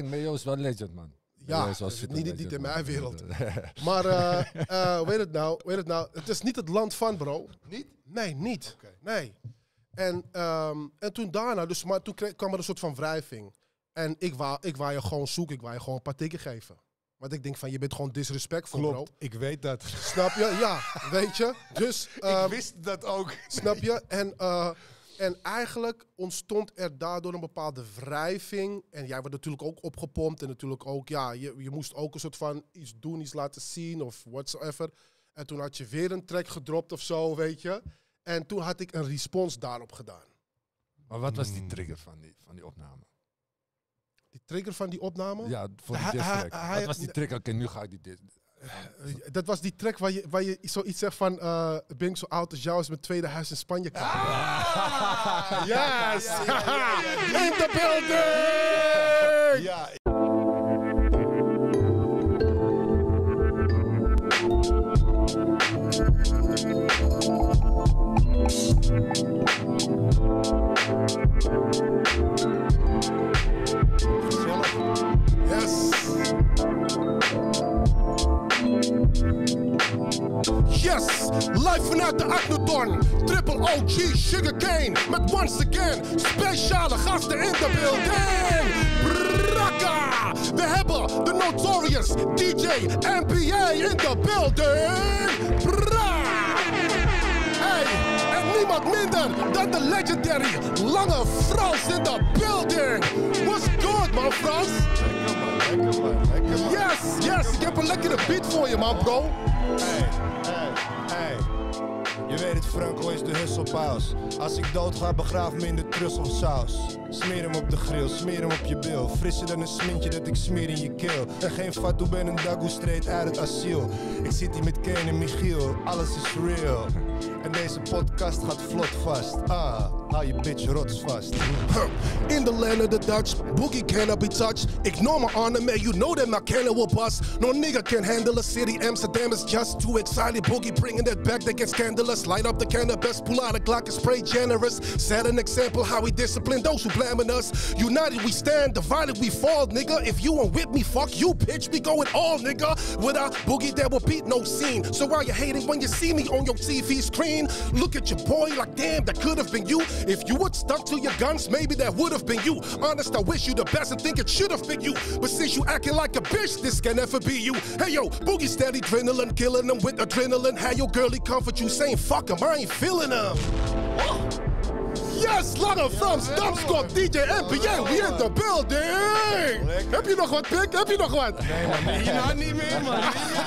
Mayo is wel legend, man. Ja, niet in mijn wereld. Maar weet het nou? Het is niet het land van, bro. Niet? Nee, niet. Okay. Nee. En toen daarna, maar toen kwam er een soort van wrijving. En ik wou je gewoon zoeken, ik wou je gewoon een paar tikken geven. Want ik denk van, je bent gewoon disrespectvol, bro. Klopt, ik weet dat. Snap je? Ja, weet je? Dus, ik wist dat ook. Snap je? En eigenlijk ontstond er daardoor een bepaalde wrijving. En jij werd natuurlijk ook opgepompt. En natuurlijk ook, ja, je moest ook een soort van iets doen, iets laten zien of whatsoever. En toen had je weer een track gedropt of zo, weet je. En toen had ik een respons daarop gedaan. Maar wat was die trigger van die opname? Die trigger van die opname? Ja, voor die diss-track. Wat was die trigger? Oké, nu ga ik die dat was die track waar je zoiets zegt van... ben ik zo oud als jou is mijn tweede huis in Spanje. Yes! In the building! Ja. Yes, live vanuit de Agnoton. Triple OG Sugarcane. Met once again speciale gasten in de building. Brakka! We hebben de Notorious DJ NPA in de building. Bra! Hey, en niemand minder dan de legendary Lange Frans in de building. What's good, man, Frans? Lekker man. Yes, ik heb een lekkere beat voor je, man, bro. Hey. Je weet het, Franco is de husselpaus. Als ik dood ga, begraaf me in de trusselsaus. Smeer hem op de grill, smeer hem op je bil. Frisser dan een smintje dat ik smeer in je keel. En geen fatou, ben een dagoe straight uit het asiel. Ik zit hier met Ken en Michiel, alles is real. En deze podcast gaat vlot vast. Hou je bitch rots vast. In the land of the Dutch, boogie cannot be touched. Ignore my honor, man, you know that my cannon will bust. No nigga can handle a city, Amsterdam is just too excited. Boogie bringing that back, that gets scandalous. Light up the cannabis, pull out a Glock and spray generous. Set an example how we discipline those who blaming us. United we stand, divided we fall, nigga. If you ain't with me, fuck you, bitch, we going all, nigga. Without Boogie, there will be no scene. So why you hating when you see me on your TV screen? Look at your boy like, damn, that could have been you. If you would stuck to your guns, maybe that would have been you. Honest, I wish you the best and think it should have been you. But since you acting like a bitch, this can never be you. Hey yo, Boogie steady adrenaline, killing them with adrenaline. Had your girlie comfort you saying, fuck him, I ain't feeling him. Oh. Yes, Lange Frans, Damskop, DJ NPA, we in the building. Heb je nog wat, Pik? Heb je nog wat? Nee man, niet meer man.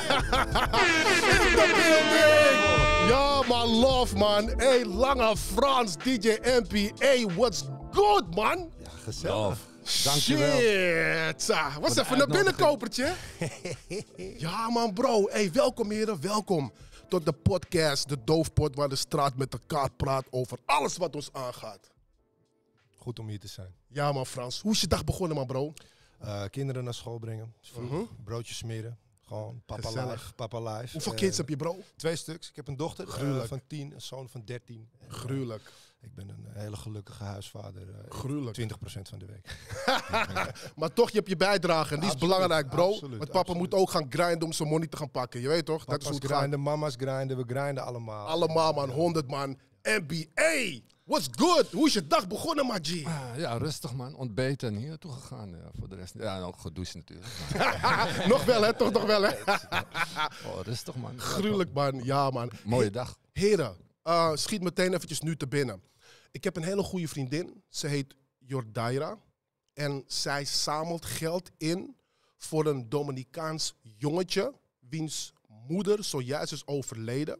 In the building. Ja man, love man. Hey, Lange Frans, DJ NPA, what's good man? Ja, gezellig. Dankjewel. Shit. Was even een binnenkopertje. Ja man bro, hey, welkom heren, welkom. Tot de podcast, de Doofpot, waar de straat met elkaar praat over alles wat ons aangaat. Goed om hier te zijn. Ja man Frans, hoe is je dag begonnen man bro? Kinderen naar school brengen, broodjes smeren. Gewoon papa live. Hoeveel kids heb je bro? 2 stuks. Ik heb een dochter van 10, een zoon van 13. Gruwelijk. Ik ben een hele gelukkige huisvader. Gruwelijk. 20% van de week. Maar toch, je hebt je bijdrage en die is belangrijk bro. Absoluut, want papa moet ook gaan grinden om zijn money te gaan pakken. Je weet toch? Papa's dat is hoe het grinden, gaat. mama's grinden, we grinden allemaal. Allemaal man, 100 man. NBA, what's good? Hoe is je dag begonnen man G? Ja, rustig man. Ontbeten en hier naartoe gegaan. Ja, voor de rest, ja, ook gedoucht natuurlijk. Nog wel hè, toch nog wel hè? Oh, rustig man. Gruwelijk man, ja man. Mooie dag. Heren, schiet meteen eventjes nu te binnen. Ik heb een hele goede vriendin. Ze heet Jordaira. En zij zamelt geld in voor een Dominicaans jongetje, wiens moeder zojuist is overleden.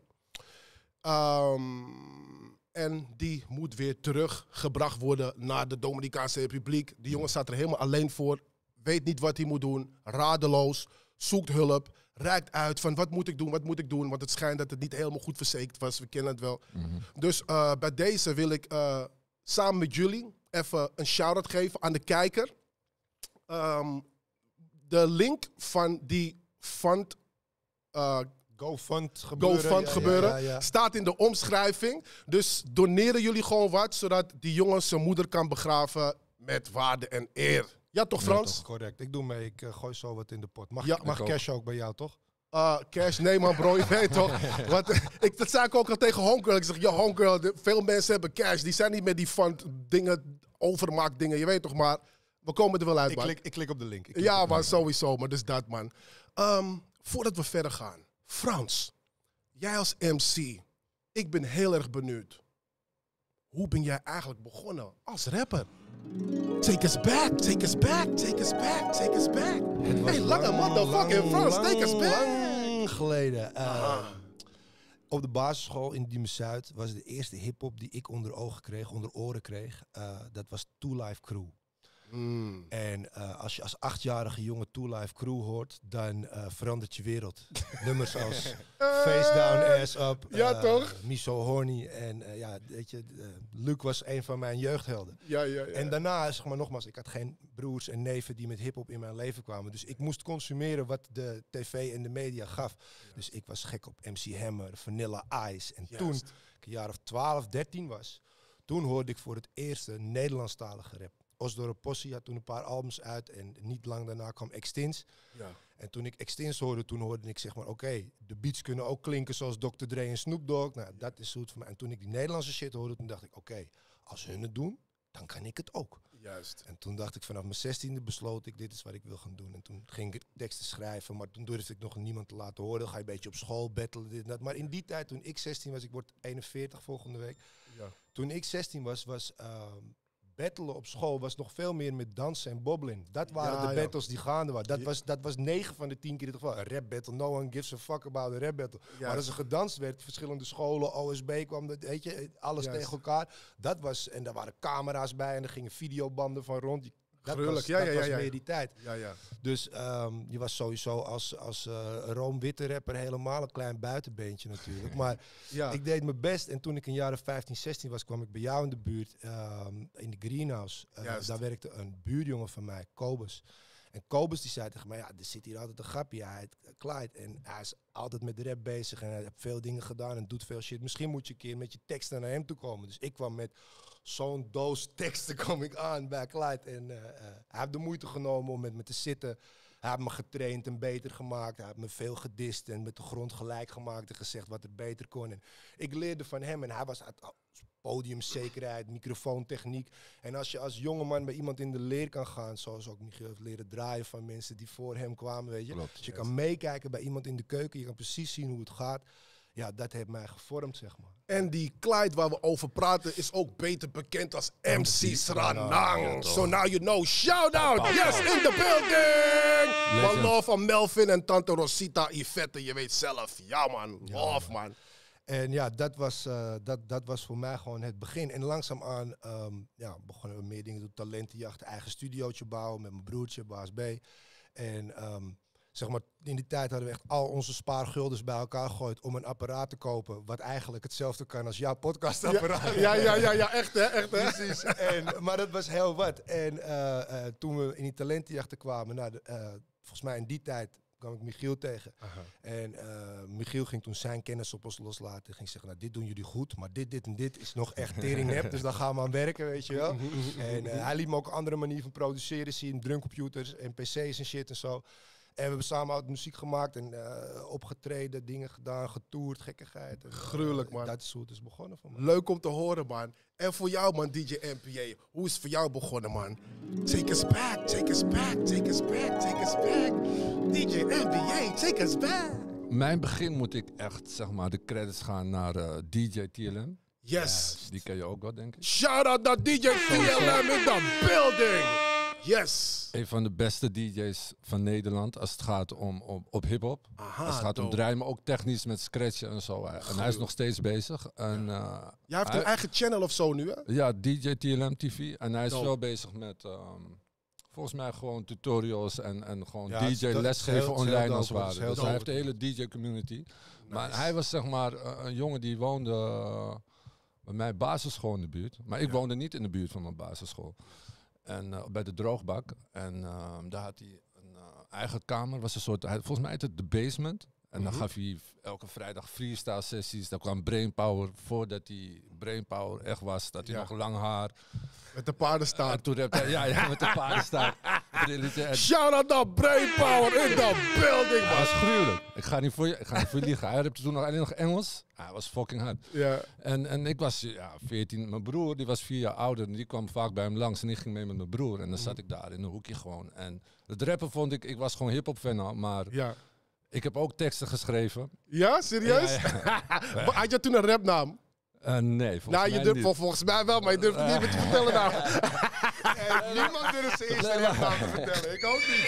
En die moet weer teruggebracht worden naar de Dominicaanse Republiek. Die jongen staat er helemaal alleen voor. Weet niet wat hij moet doen. Radeloos. Zoekt hulp. Reikt uit van wat moet ik doen, wat moet ik doen. Want het schijnt dat het niet helemaal goed verzekerd was. We kennen het wel. Dus bij deze wil ik samen met jullie even een shout-out geven aan de kijker. De link van die fund... GoFund gebeuren. Staat in de omschrijving. Dus doneren jullie gewoon wat, zodat die jongen zijn moeder kan begraven met waarde en eer. Ja, toch Frans? Correct, ik doe mee. Ik gooi zo wat in de pot. Ja, Mag ook. cash ook bij jou, toch? Cash, nee man bro, je weet toch. Dat zei ik ook al tegen Homegirl. Ik zeg, ja Homegirl, veel mensen hebben cash. Die zijn niet met die fun dingen, overmaak dingen. Je weet toch, maar we komen er wel uit, man. Ik klik op de link. Ja man, sowieso. Maar dus dat man. Voordat we verder gaan. Frans, jij als MC. Ik ben heel erg benieuwd. Hoe ben jij eigenlijk begonnen als rapper? Take us back, take us back, take us back, take us back. Hey, lange motherfucking Frans, take us back. Lang geleden. Op de basisschool in Diemen-Zuid was de eerste hip-hop die ik onder oren kreeg. Dat was Two Live Crew. En als je als 8-jarige jongen Two Live Crew hoort, dan verandert je wereld. Nummers als Face Down, Ass Up, Ja, toch? Me So Horny. En weet je, Luc was een van mijn jeugdhelden. Ja. En daarna, zeg maar nogmaals, ik had geen broers en neven die met hiphop in mijn leven kwamen. Dus ik moest consumeren wat de tv en de media gaf. Dus ik was gek op MC Hammer, Vanilla Ice. En toen ik een jaar of 12, 13 was, toen hoorde ik voor het eerst een Nederlandstalige rap. Osdorp Possie had toen een paar albums uit en niet lang daarna kwam Extins. Ja. En toen ik Extins hoorde, toen hoorde ik zeg maar, oké, de beats kunnen ook klinken zoals Dr. Dre en Snoop Dogg. Nou, dat is goed voor mij. En toen ik die Nederlandse shit hoorde, toen dacht ik, oké, als hun het doen, dan kan ik het ook. Juist. En toen dacht ik, vanaf mijn 16e besloot ik, dit is wat ik wil gaan doen. En toen ging ik teksten schrijven, maar toen durfde ik nog niemand te laten horen. Dan ga je een beetje op school battelen, dit en dat. Maar in die tijd, toen ik 16 was, ik word 41 volgende week. Ja. Toen ik 16 was battelen op school was nog veel meer met dansen en bobbelen. Dat waren de battles die gaande waren. Dat was 9 van de 10 keer het geval. Een rap battle, no one gives a fuck about a rap battle. Maar als er gedanst werd, verschillende scholen, OSB kwam, weet je, alles tegen elkaar. Dat was, en daar waren camera's bij en er gingen videobanden van rond. Dat was meer die tijd. Ja. Dus je was sowieso als room-witte rapper helemaal een klein buitenbeentje natuurlijk. Maar ik deed mijn best. En toen ik een jaar of 15, 16 was, kwam ik bij jou in de buurt. In de greenhouse. Daar werkte een buurjongen van mij, Kobus. En Kobus die zei tegen mij, ja, er zit hier altijd een grapje. Hij heet Clyde. En hij is altijd met de rap bezig. En hij heeft veel dingen gedaan en doet veel shit. Misschien moet je een keer met je teksten naar hem toe komen. Dus ik kwam met zo'n doos teksten kwam ik aan bij Clyde. En hij heeft de moeite genomen om met me te zitten. Hij heeft me getraind en beter gemaakt. Hij heeft me veel gedist en met de grond gelijk gemaakt en gezegd wat er beter kon. En ik leerde van hem en hij was uit podiumzekerheid, microfoontechniek. En als je als jongeman bij iemand in de leer kan gaan, zoals ook Michiel heeft leren draaien van mensen die voor hem kwamen, weet je. Klopt, als je kan meekijken bij iemand in de keuken, je kan precies zien hoe het gaat. Ja, dat heeft mij gevormd, zeg maar. En die Clyde waar we over praten is ook beter bekend als MC Sranang. So now you know. Shout out. Yes, in the building. One love van Melvin en Tante Rosita Yvette. Je weet zelf. Ja man. Love man. En ja, dat was voor mij gewoon het begin. En langzaamaan begonnen we meer dingen te doen. Talentenjachten, eigen studiootje bouwen met mijn broertje, Baas B. En zeg maar, in die tijd hadden we echt al onze spaarguldens bij elkaar gegooid om een apparaat te kopen, wat eigenlijk hetzelfde kan als jouw podcastapparaat. Ja, echt hè. Precies. Maar dat was heel wat. En toen we in die talentenjachten kwamen, volgens mij in die tijd kwam ik Michiel tegen. En Michiel ging toen zijn kennis op ons loslaten. Ging zeggen, nou, dit doen jullie goed, maar dit en dit is nog echt teringnep. Dus daar gaan we aan werken, weet je wel. En hij liet me ook een andere manier van produceren zien. Drumcomputers en pc's en shit en zo. En we hebben samen ook muziek gemaakt en opgetreden, dingen gedaan, getoerd, gekkigheid. En, gruwelijk, man. Dat is hoe het is begonnen voor me. Leuk om te horen, man. En voor jou, man, DJ NPA. Hoe is het voor jou begonnen, man? Take us back, take us back, take us back, take us back. DJ NPA, take us back. Mijn begin moet ik echt, zeg maar, de credits gaan naar DJ TLM. Yes. Die ken je ook wel, denk ik. Shout out naar DJ TLM in the building. Yes. Een van de beste DJ's van Nederland als het gaat op hip-hop. Als het gaat om draaien, maar ook technisch met scratchen en zo. En hij is nog steeds bezig. En, Jij heeft een eigen channel of zo nu, hè? Ja, DJ TLM TV. En hij is wel bezig met, volgens mij gewoon tutorials en gewoon DJ lesgeven online als het ware. Dus hij heeft de hele DJ community. Nice. Maar hij was zeg maar een jongen die woonde bij mijn basisschool in de buurt. Maar ik woonde niet in de buurt van mijn basisschool. En bij de droogbak. En daar had hij een eigen kamer. Was een soort, volgens mij heet het de basement. En dan gaf hij elke vrijdag freestyle sessies. Daar kwam Brainpower voordat hij Brainpower echt was. Dat hij nog lang haar. Met de paardenstaart. Toen met de paardenstaart. Shout out naar Brainpower in the building, man. Dat was gruwelijk. Ik ga niet voor je liegen. Hij rapte toen nog alleen nog Engels. Hij was fucking hard. Ja. En ik was 14. Mijn broer, die was 4 jaar ouder. En die kwam vaak bij hem langs. En ik ging mee met mijn broer. En dan zat ik daar in een hoekje gewoon. En het rappen vond ik was gewoon hip-hop fan al. Maar ik heb ook teksten geschreven. Ja, serieus? Had je toen een rapnaam? Nee, volgens mij niet. Volgens mij wel, maar je durft het niet meer te vertellen nou. Niemand durft zijn eerste rapnaam te vertellen. Ik ook niet.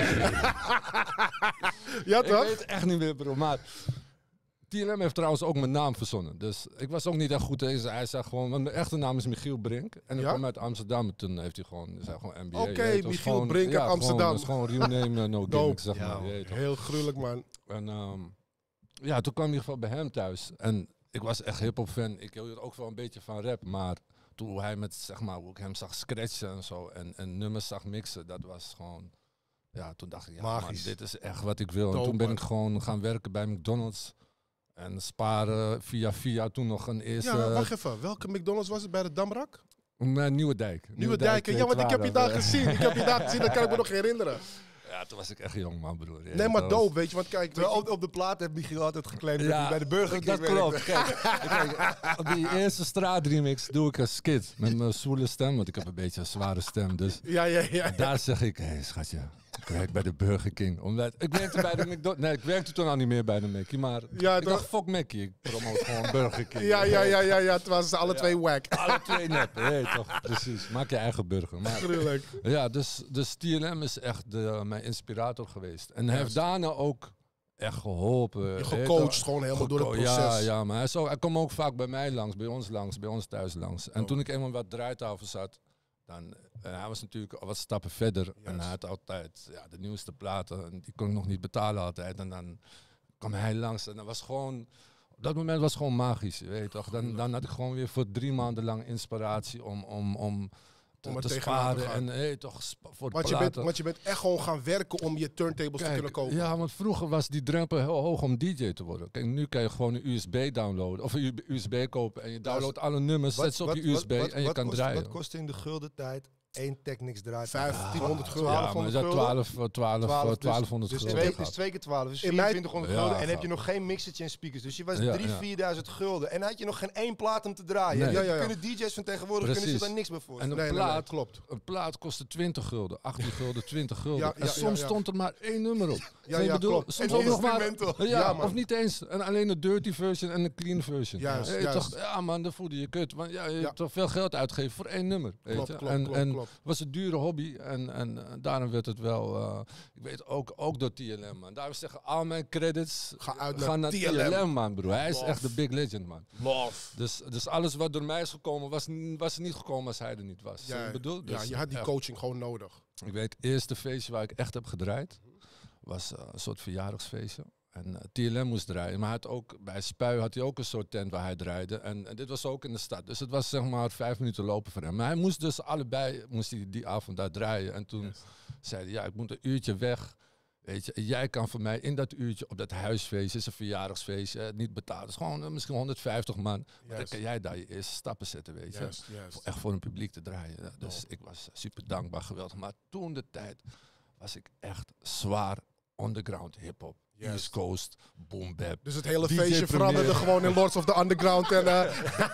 Ja, toch? Ik weet echt niet meer, bro. Maar TLM heeft trouwens ook mijn naam verzonnen. Dus ik was ook niet echt goed. Hij zei gewoon, want mijn echte naam is Michiel Brink. En ik kwam uit Amsterdam. En toen heeft hij gewoon MBA. Oké, Michiel Brink uit Amsterdam. Dat is gewoon real name, no gimmick, zeg maar. Heel gruwelijk, man. En toen kwam ik in ieder geval bij hem thuis. En ik was echt hip-hop fan. Ik hield ook wel een beetje van rap. Maar toen hij met, zeg maar, hoe ik hem zag scratchen en zo. En nummers zag mixen. Dat was gewoon. Ja, toen dacht ik, man, dit is echt wat ik wil. En toen ben ik gewoon gaan werken bij McDonald's. En sparen via toen nog een eerste. Ja, wacht even. Welke McDonald's was het bij de Damrak? Nieuwe Dijk. Nieuwe Dijk. Ja, want ik heb je daar gezien. Dat kan ik me nog herinneren. Ja, toen was ik echt jong, man, broer. Ja, nee, maar dope, weet je. Want kijk, op de plaat heeft Michiel altijd geclaimd dat hij bij de Burger King dat klopt. Kijk, op die eerste straatremix doe ik een skit met mijn zwoele stem. Want ik heb een beetje een zware stem. Dus ja. Daar zeg ik, hé schatje, ik werk bij de Burger King. Omdat ik werkte bij de McDonald's. Nee, ik werkte toen al niet meer bij de Mackie. Maar ik dacht, fuck Mackie. Ik promote gewoon Burger King. Ja. Het was alle twee wack. Alle twee nep. Nee, toch, precies. Maak je eigen burger. Maar, gruwelijk. Ja, dus TLM is echt mijn inspirator geweest. En hij heeft daarna ook echt geholpen. Je gecoacht gewoon helemaal door het proces. Ja, maar hij kwam ook vaak bij mij langs, bij ons thuis langs. En toen ik eenmaal wat draaitafel zat, dan... hij was natuurlijk wat stappen verder. Yes. En hij had altijd de nieuwste platen. En die kon ik nog niet betalen altijd. En dan kwam hij langs. En dat was gewoon... Op dat moment was het gewoon magisch. Weet je toch? Dan had ik gewoon weer voor 3 maanden lang inspiratie om te sparen. En toch voor de platen. Want je bent echt gewoon gaan werken om je turntables te kunnen kopen. Ja, want vroeger was die drempel heel hoog om DJ te worden. Kijk, nu kan je gewoon een USB downloaden. Of een USB kopen. En je downloadt alle nummers. Zet ze op je USB en je kan draaien. Wat kost in de gulden tijd 1 Technics draait? 1500 gulden. Ja, maar dat 1200 gulden. Dus 2 keer 12, dus 2400 gulden. En heb je nog geen mixertje en speakers. Dus je was 3.000-4.000 gulden. En had je nog geen 1 plaat om te draaien. Kunnen DJ's van tegenwoordig kunnen ze daar niks meer voor. En een plaat kostte 20 gulden, 18 gulden, 20 gulden. En soms stond er maar 1 nummer op. Klopt. Soms ook nog maar, of niet eens. En alleen een dirty version en een clean version. Ja man, dat voelde je kut. Want je hebt toch veel geld uitgegeven voor 1 nummer. Klopt. Het was een dure hobby en daarom werd het wel... ik weet ook door TLM, man. Daarom zeggen al mijn credits gaan naar TLM, man, broer. Hij is echt de big legend, man. Love. Dus alles wat door mij is gekomen, was niet gekomen als hij er niet was. Je had die coaching gewoon nodig. Ik weet, het eerste feestje waar ik echt heb gedraaid, was een soort verjaardagsfeestje. En TLM moest draaien. Maar bij Spui had hij ook een soort tent waar hij draaide. En dit was ook in de stad. Dus het was zeg maar 5 minuten lopen voor hem. Maar hij moest dus allebei die avond daar draaien. En toen zei hij, ik moet een uurtje weg. Weet je, jij kan voor mij in dat uurtje op dat huisfeestje, is een verjaardagsfeestje, niet betalen. Het is gewoon misschien 150 man. Maar dan kan jij daar je eerste stappen zetten, weet je. Echt voor een publiek te draaien. Dus ik was super dankbaar, geweldig. Maar toen de tijd was ik echt zwaar underground hip-hop. East Coast, boom bap. Dus het hele feestje veranderde gewoon in Lords of the Underground en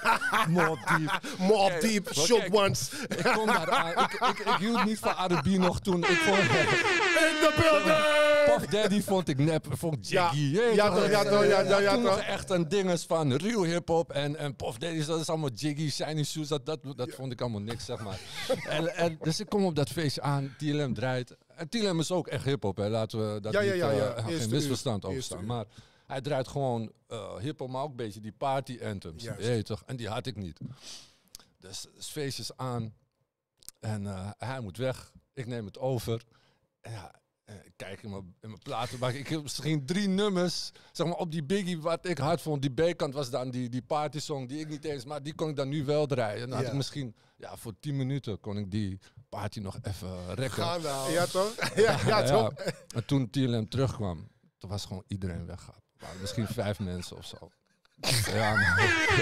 Mobb Deep, Shot Ones. Ik kom daar aan. Ik hield niet van R&B nog toen. Ik vond in the building! Puff Daddy vond ik nep, vond ik jiggy. Ja, toen nog echt een dinges van real hip-hop en Puff Daddy, dat is allemaal jiggy, shiny shoes, dat vond ik allemaal niks, zeg maar. Dus ik kom op dat feestje aan, TLM draait. En TLM is ook echt hip-hop, hè. Laten we dat geen misverstand over staan. Maar hij draait gewoon hip-hop, maar ook een beetje die party anthems. Toch? En die had ik niet. Dus feestjes aan. En hij moet weg. Ik neem het over. En ik kijk in mijn platenbak. Ik heb misschien 3 nummers, zeg maar, op die biggie wat ik hard vond. Die B-kant was dan die party song die ik niet eens, maar die kon ik dan nu wel draaien. En dan had ik misschien, voor 10 minuten kon ik die party nog even rekken. Ja toch? Ja, toch? En toen TLM terugkwam, toen was gewoon iedereen weggegaan. Er waren misschien 5 mensen of zo. Ja, man.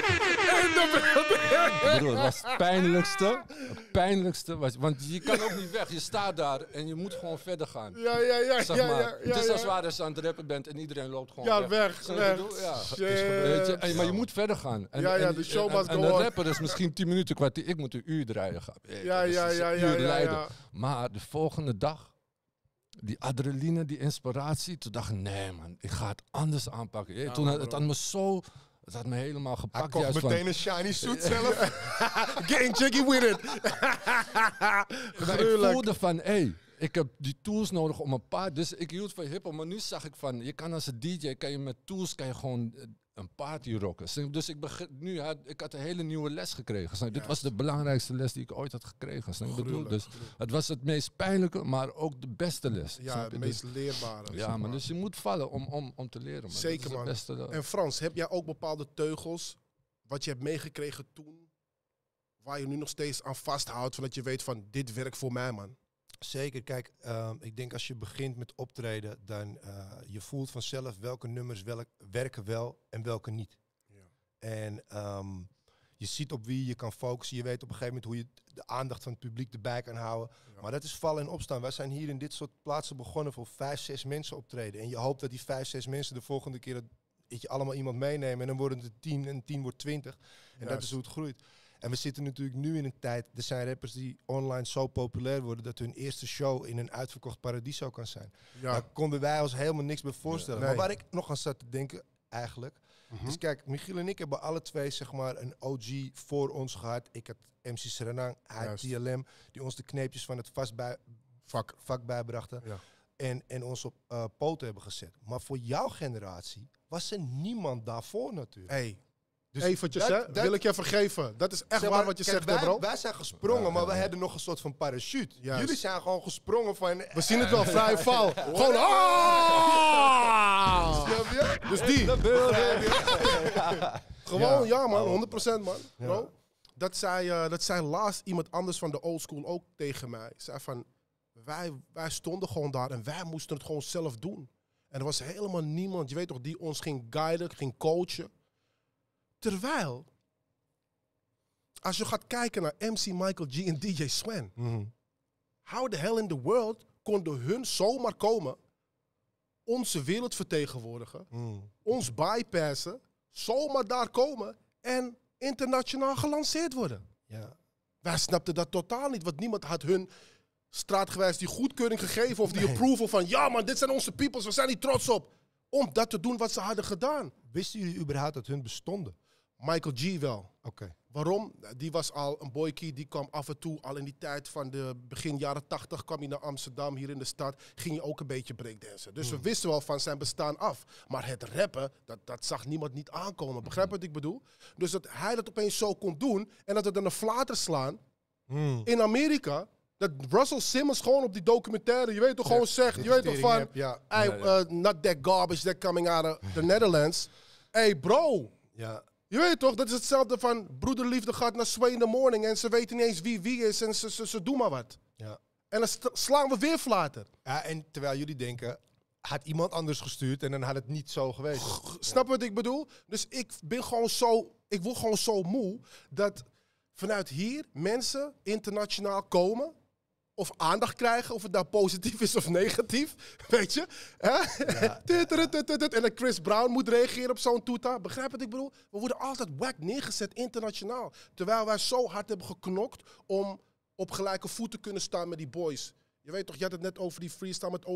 Ik bedoel, het was het pijnlijkste. Het pijnlijkste was... Want je kan ook niet weg. Je staat daar en je moet gewoon verder gaan. Ja. Zeg maar. Het is als waar als je aan het rappen bent en iedereen loopt gewoon weg. weg. Weet je? Maar je moet verder gaan. En, de show must go on. En de rapper is misschien 10 minuten, kwartier. Ik moet een uur draaien. Ja. Maar de volgende dag... Die adrenaline, die inspiratie. Toen dacht ik, nee man, ik ga het anders aanpakken. Ja, toen het had me zo... Het had me helemaal gepakt. Hij kocht meteen een shiny suit zelf. Getting jiggy with it. Ik voelde van, ik heb die tools nodig om een paar... Dus ik hield van hiphop, maar nu zag ik van... Je kan als een DJ, kan je met tools gewoon een party rocken. Dus ik had een hele nieuwe les gekregen. Dit was de belangrijkste les die ik ooit had gekregen. Dus het was het meest pijnlijke, maar ook de beste les. Ja, het meest leerbare. Ja, maar dus je moet vallen om te leren. Man. Zeker, man. En Frans, heb jij ook bepaalde teugels, wat je hebt meegekregen toen, waar je nu nog steeds aan vasthoudt, zodat je weet van, dit werkt voor mij, man? Zeker, kijk, ik denk als je begint met optreden, dan je voelt vanzelf welke nummers werken wel en welke niet. Ja. En je ziet op wie je kan focussen. Je weet op een gegeven moment hoe je de aandacht van het publiek erbij kan houden. Ja. Maar dat is vallen en opstaan. Wij zijn hier in dit soort plaatsen begonnen voor 5, 6 mensen optreden. En je hoopt dat die 5, 6 mensen de volgende keer dat je allemaal iemand meenemen. En dan worden het 10 en 10 wordt 20. En dat is hoe het groeit. En we zitten natuurlijk nu in een tijd, er zijn rappers die online zo populair worden dat hun eerste show in een uitverkocht Paradiso kan zijn. Ja. Daar konden wij ons helemaal niks bij voorstellen. Ja, nee. Maar waar ik nog aan zat te denken eigenlijk, is kijk, Michiel en ik hebben alle twee zeg maar een OG voor ons gehad. Ik had MC Serenang, hij TLM, die ons de kneepjes van het vak bijbrachten. Ja. En ons op poten hebben gezet. Maar voor jouw generatie was er niemand daarvoor natuurlijk. Dus eventjes, wil ik je vergeven. Dat is echt waar wat je zegt, bro. Wij zijn gesprongen, maar we hadden nog een soort van parachute. Juist. Jullie zijn gewoon gesprongen van... We zien het wel, vrij val. Gewoon... Snap je? Dus die. Gewoon, ja man, 100% man. Bro. Dat zei laatst iemand anders van de old school ook tegen mij. Zei van, wij stonden gewoon daar en wij moesten het gewoon zelf doen. En er was helemaal niemand, je weet toch, die ons ging guiden, ging coachen. Terwijl, als je gaat kijken naar MC Michael G en DJ Swan. How the hell in the world konden hun zomaar komen, onze wereld vertegenwoordigen, ons bypassen, zomaar daar komen en internationaal gelanceerd worden. Ja. Wij snapten dat totaal niet, want niemand had hun straatgewijs die goedkeuring gegeven of die approval van, ja man, dit zijn onze peoples, we zijn hier trots op. Om dat te doen wat ze hadden gedaan. Wisten jullie überhaupt dat hun bestonden? Michael G wel. Okay. Waarom? Die was al een boykie, die kwam af en toe al in die tijd van de begin jaren 80 kwam hij naar Amsterdam, hier in de stad, ging hij ook een beetje breakdansen. Dus we wisten wel van zijn bestaan af. Maar het rappen, dat zag niemand niet aankomen. Begrijp wat ik bedoel? Dus dat hij dat opeens zo kon doen en dat we dan een flater slaan in Amerika, dat Russell Simmons gewoon op die documentaire, je weet toch, gewoon zegt, je weet toch van, not that garbage that coming out of the Netherlands. Hey bro. Ja. Je weet toch, dat is hetzelfde van broederliefde gaat naar Sway in the Morning en ze weten niet eens wie is en ze doen maar wat. Ja. En dan slaan we weer flater. Ja, en terwijl jullie denken, had iemand anders gestuurd en dan had het niet zo geweest. Snap wat ik bedoel? Dus ik word gewoon zo moe dat vanuit hier mensen internationaal komen of aandacht krijgen, of het nou positief is of negatief, weet je? Ja. En dan Chris Brown moet reageren op zo'n toeta. Begrijp wat ik bedoel? We worden altijd wack neergezet internationaal. Terwijl wij zo hard hebben geknokt om op gelijke voet te kunnen staan met die boys. Je weet toch, je had het net over die freestyle met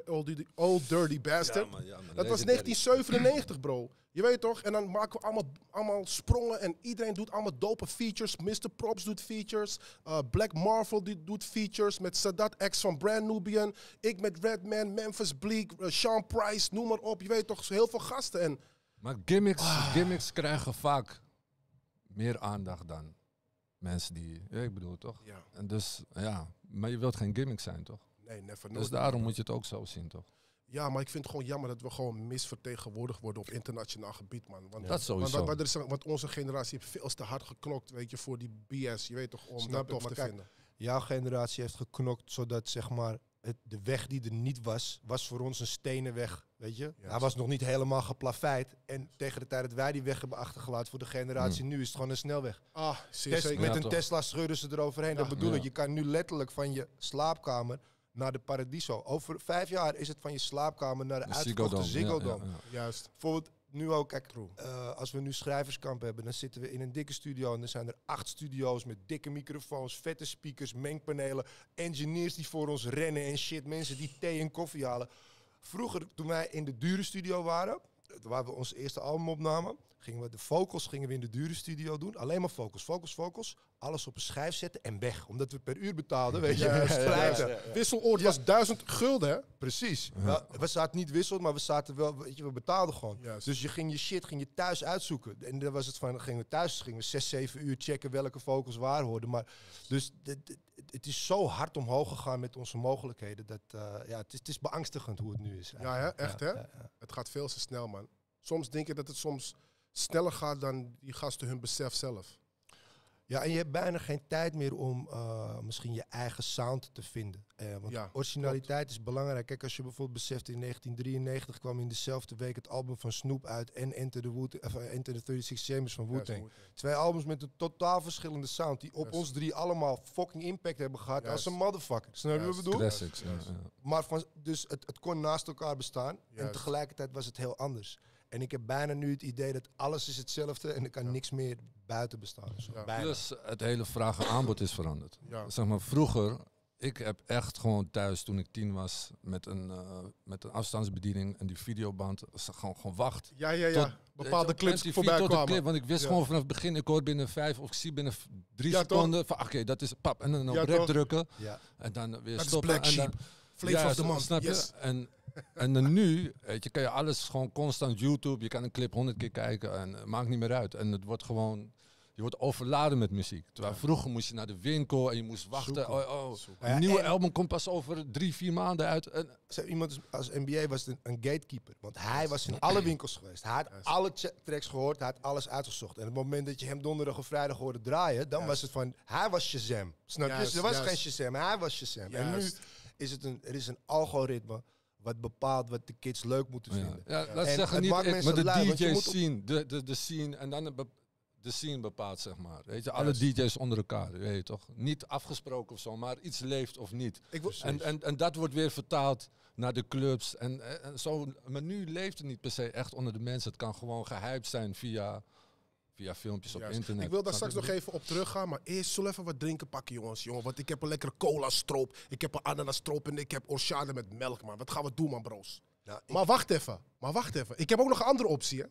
Old Dirty Bastard. Ja, man, dat was 1997, bro. Je weet toch? En dan maken we allemaal sprongen en iedereen doet allemaal dope features. Mr. Props doet features. Black Marvel doet features met Sadat X van Brand Nubian. Ik met Redman, Memphis Bleek, Sean Price, noem maar op. Je weet toch, heel veel gasten. Maar gimmicks krijgen vaak meer aandacht dan mensen die... Ja, ik bedoel toch? Ja. En dus, ja... Maar je wilt geen gimmick zijn, toch? Nee, never. Dus daarom moet je het ook zo zien, toch? Ja, maar ik vind het gewoon jammer dat we gewoon misvertegenwoordigd worden op internationaal gebied, man. Want, dat sowieso. Want onze generatie heeft veel te hard geknokt, weet je, voor die BS. Je weet toch, om dat tof te vinden. Jouw generatie heeft geknokt zodat, zeg maar, de weg die er niet was voor ons een stenen weg, weet je. Yes. Hij was nog niet helemaal geplaveid. En tegen de tijd dat wij die weg hebben achtergelaten voor de generatie nu, is het gewoon een snelweg. Met een Tesla scheuren ze eroverheen. Dat bedoel ik. Je kan nu letterlijk van je slaapkamer naar de Paradiso. Over 5 jaar is het van je slaapkamer naar de uitverkochte Ziggo Dome. Juist. Bijvoorbeeld nu ook, kijk, als we nu schrijverskamp hebben, dan zitten we in een dikke studio en dan zijn er 8 studio's met dikke microfoons, vette speakers, mengpanelen, engineers die voor ons rennen en shit, mensen die thee en koffie halen. Vroeger, toen wij in de dure studio waren, waar we ons eerste album opnamen, gingen we de vocals in de dure studio doen. Alleen maar vocals. Alles op een schijf zetten en weg. Omdat we per uur betaalden, weet je. Wisseloord was 1000 gulden, hè? Precies. Ja. We zaten niet wisseld, maar we zaten wel, weet je, we betaalden gewoon. Yes. Dus je ging je thuis uitzoeken. En dan was het van, gingen we 6, 7 uur checken welke vocals waar hoorden. Maar dus het is zo hard omhoog gegaan met onze mogelijkheden. Dat, het is beangstigend hoe het nu is. Eigenlijk. Ja, hè? Echt, hè? Ja. Het gaat veel te snel, man. Soms denk ik dat het soms sneller gaat dan die gasten hun besef zelf. Ja, en je hebt bijna geen tijd meer om misschien je eigen sound te vinden. Want originaliteit is belangrijk. Kijk, als je bijvoorbeeld beseft, in 1993 kwam in dezelfde week het album van Snoop uit en Enter the 36 Chambers van Wu-Tang. 2 albums met een totaal verschillende sound die op ons 3 allemaal fucking impact hebben gehad als een motherfucker. Snap je wat ik bedoel? Classics. Maar dus het kon naast elkaar bestaan en tegelijkertijd was het heel anders. En ik heb bijna nu het idee dat alles is hetzelfde en er kan niks meer buiten bestaan. Plus het hele vraag en aanbod is veranderd. Zeg maar, vroeger, ik heb echt gewoon thuis, toen ik 10 was, met een afstandsbediening en die videoband, gewoon wacht. Tot bepaalde clips voorbij kwamen. Want ik wist gewoon vanaf het begin, ik hoor binnen 5 of ik zie binnen 3 seconden van oké, dat is pap. En dan op rek drukken en dan weer stoppen. Dat is Black Sheep. Flavor of the Month. Snap je? En dan nu, weet je, kan je alles gewoon constant YouTube. Je kan een clip 100 keer kijken en het maakt niet meer uit. En het wordt gewoon, je wordt overladen met muziek. Terwijl vroeger moest je naar de winkel en je moest wachten. Een nieuwe album komt pas over 3-4 maanden uit. Iemand als NBA was een gatekeeper. Want hij was in alle winkels geweest. Hij had alle tracks gehoord, hij had alles uitgezocht. En op het moment dat je hem donderdag of vrijdag hoorde draaien, dan was het van, hij was Shazam. Snap je? Er was geen Shazam, hij was Shazam. En nu is het een algoritme wat bepaalt wat de kids leuk moeten vinden. Ja, laat zeggen niet, maar de DJ's zien, de scene en dan de scene bepaalt, zeg maar. Weet je, alle DJ's onder elkaar, weet je toch? Niet afgesproken of zo, maar iets leeft of niet. En dat wordt weer vertaald naar de clubs en zo. Maar nu leeft het niet per se echt onder de mensen. Het kan gewoon gehyped zijn via filmpjes op internet. Ik wil daar straks nog even op teruggaan, maar eerst zullen we even wat drinken pakken, jongens. Want ik heb een lekkere cola stroop, ik heb een ananas stroop en ik heb orchade met melk, man. Wat gaan we doen, man, bro's? Nou, maar wacht even. Ik heb ook nog een andere optie, hè.